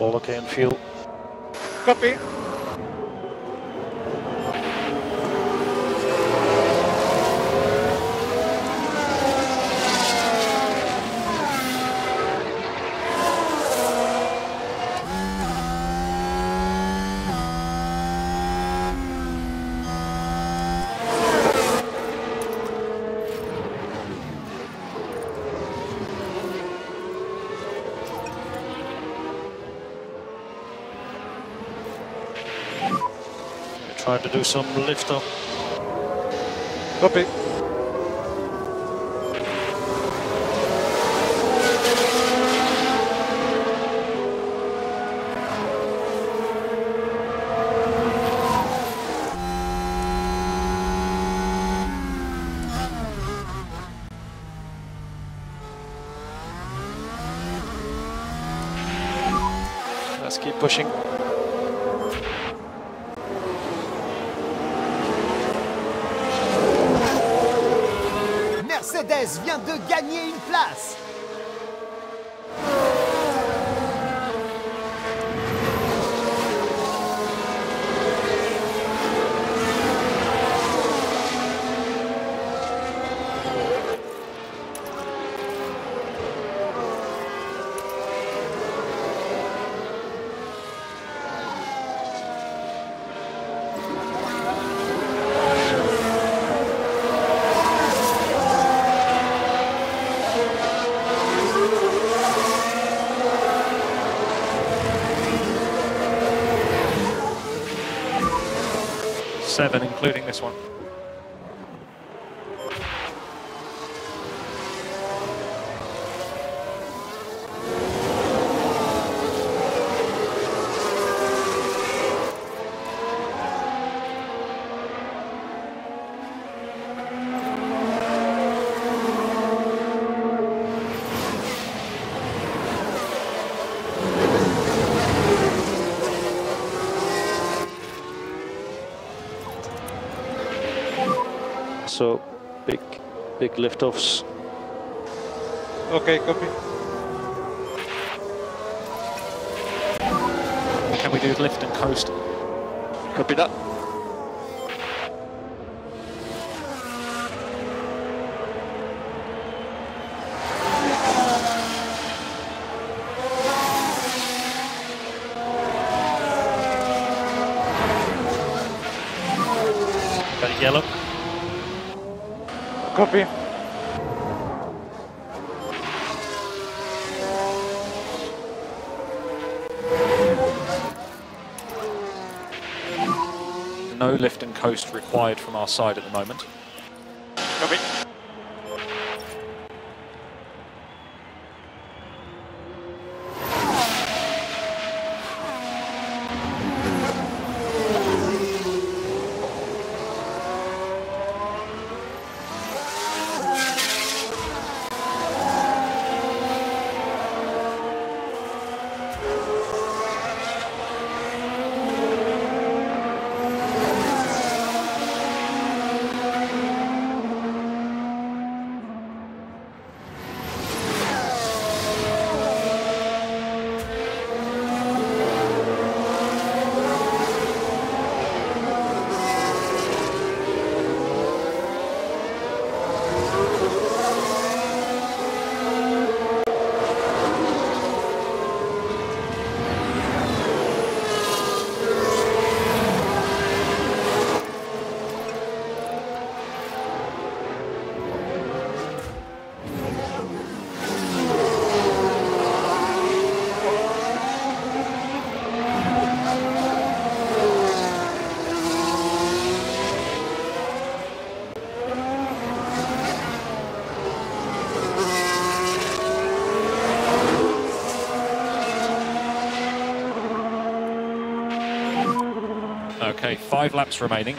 All okay in fuel. Copy. Trying to do some lift up. Copy. Let's keep pushing. Mercedes vient de gagner une place. Seven, including this one. So big liftoffs. Okay, copy. Can we do lift and coast? Copy that. Got a yellow. Copy. No lift and coast required from our side at the moment. Copy. Okay, 5 laps remaining.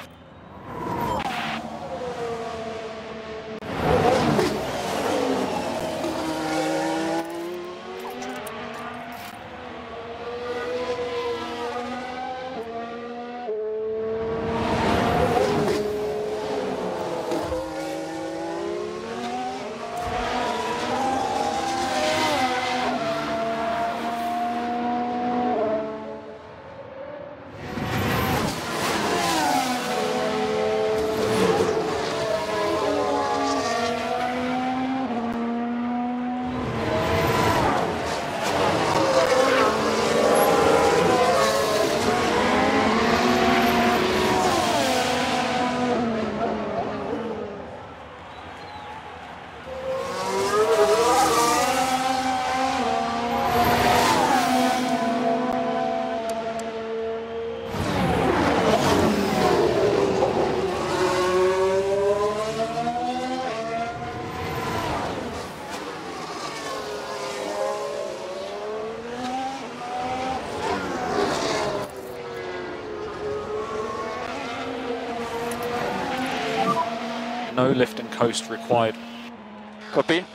no lift and coast required. Copy.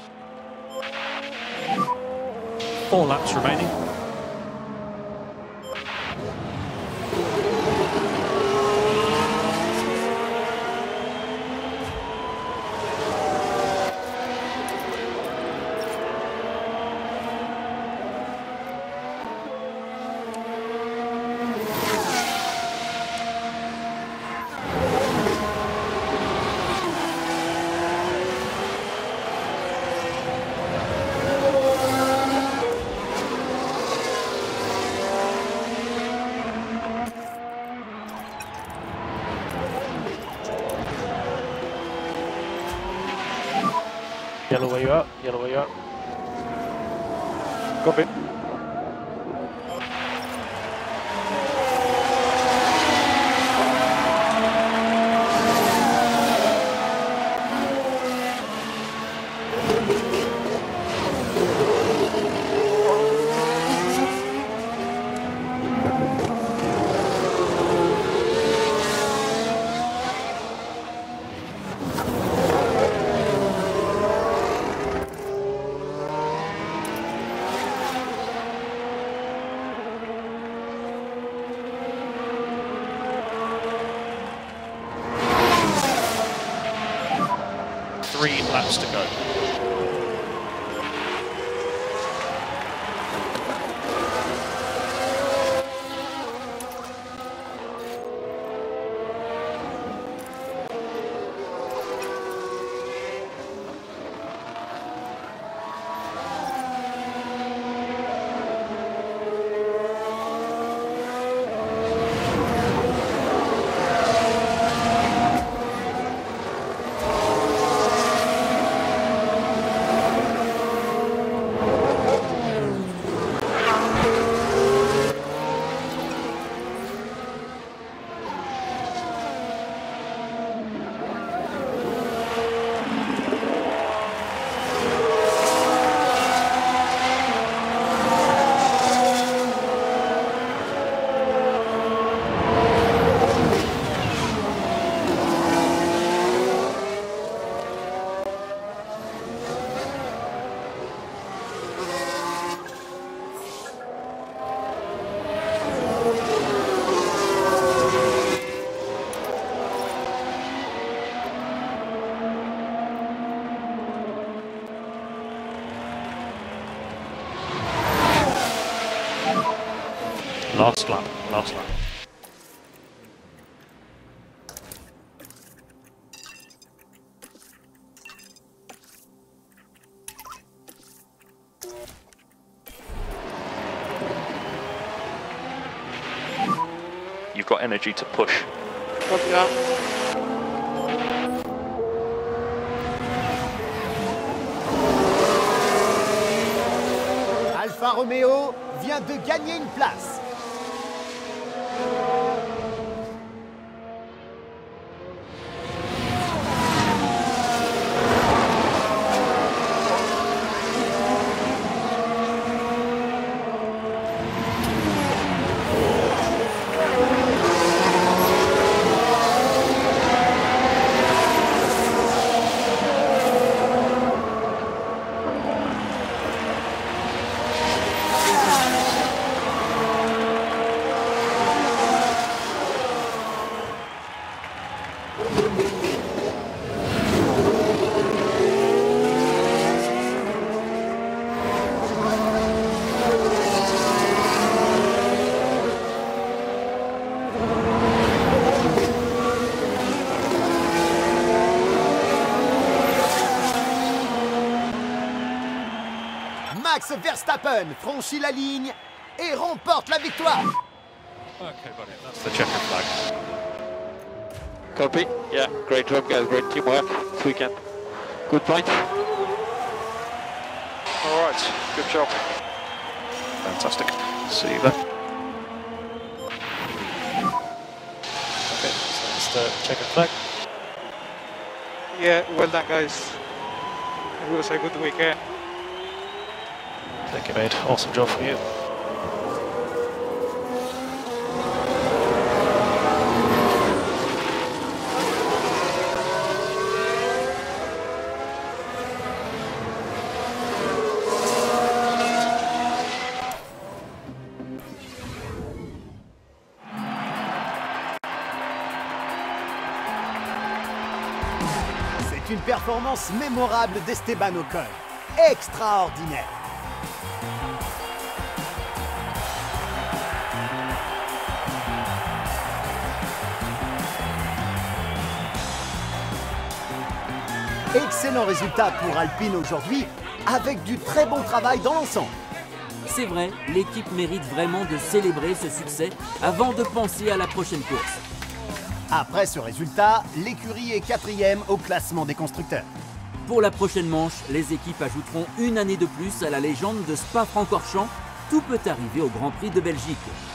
4 laps remaining. Yellow where you are, yellow where you are. Copy. Three laps to go. Last lap, last lap. You've got energy to push. Copy that. Alfa Romeo vient de gagner une place. Max Verstappen franchit la ligne et remporte la victoire. Okay, buddy, that's the checkered flag. Copy. Yeah, great job guys, great teamwork this weekend. Good point. Alright, good job. Fantastic. See you there. Okay, so that's the checkered flag. Yeah, well done guys. It was a good weekend. Thank you, mate. Awesome job for you. une performance mémorable d'Esteban Ocon. Extraordinaire! Excellent résultat pour Alpine aujourd'hui, avec du très bon travail dans l'ensemble. C'est vrai, l'équipe mérite vraiment de célébrer ce succès avant de penser à la prochaine course. Après ce résultat, l'écurie est 4e au classement des constructeurs. Pour la prochaine manche, les équipes ajouteront une année de plus à la légende de Spa-Francorchamps. Tout peut arriver au Grand Prix de Belgique.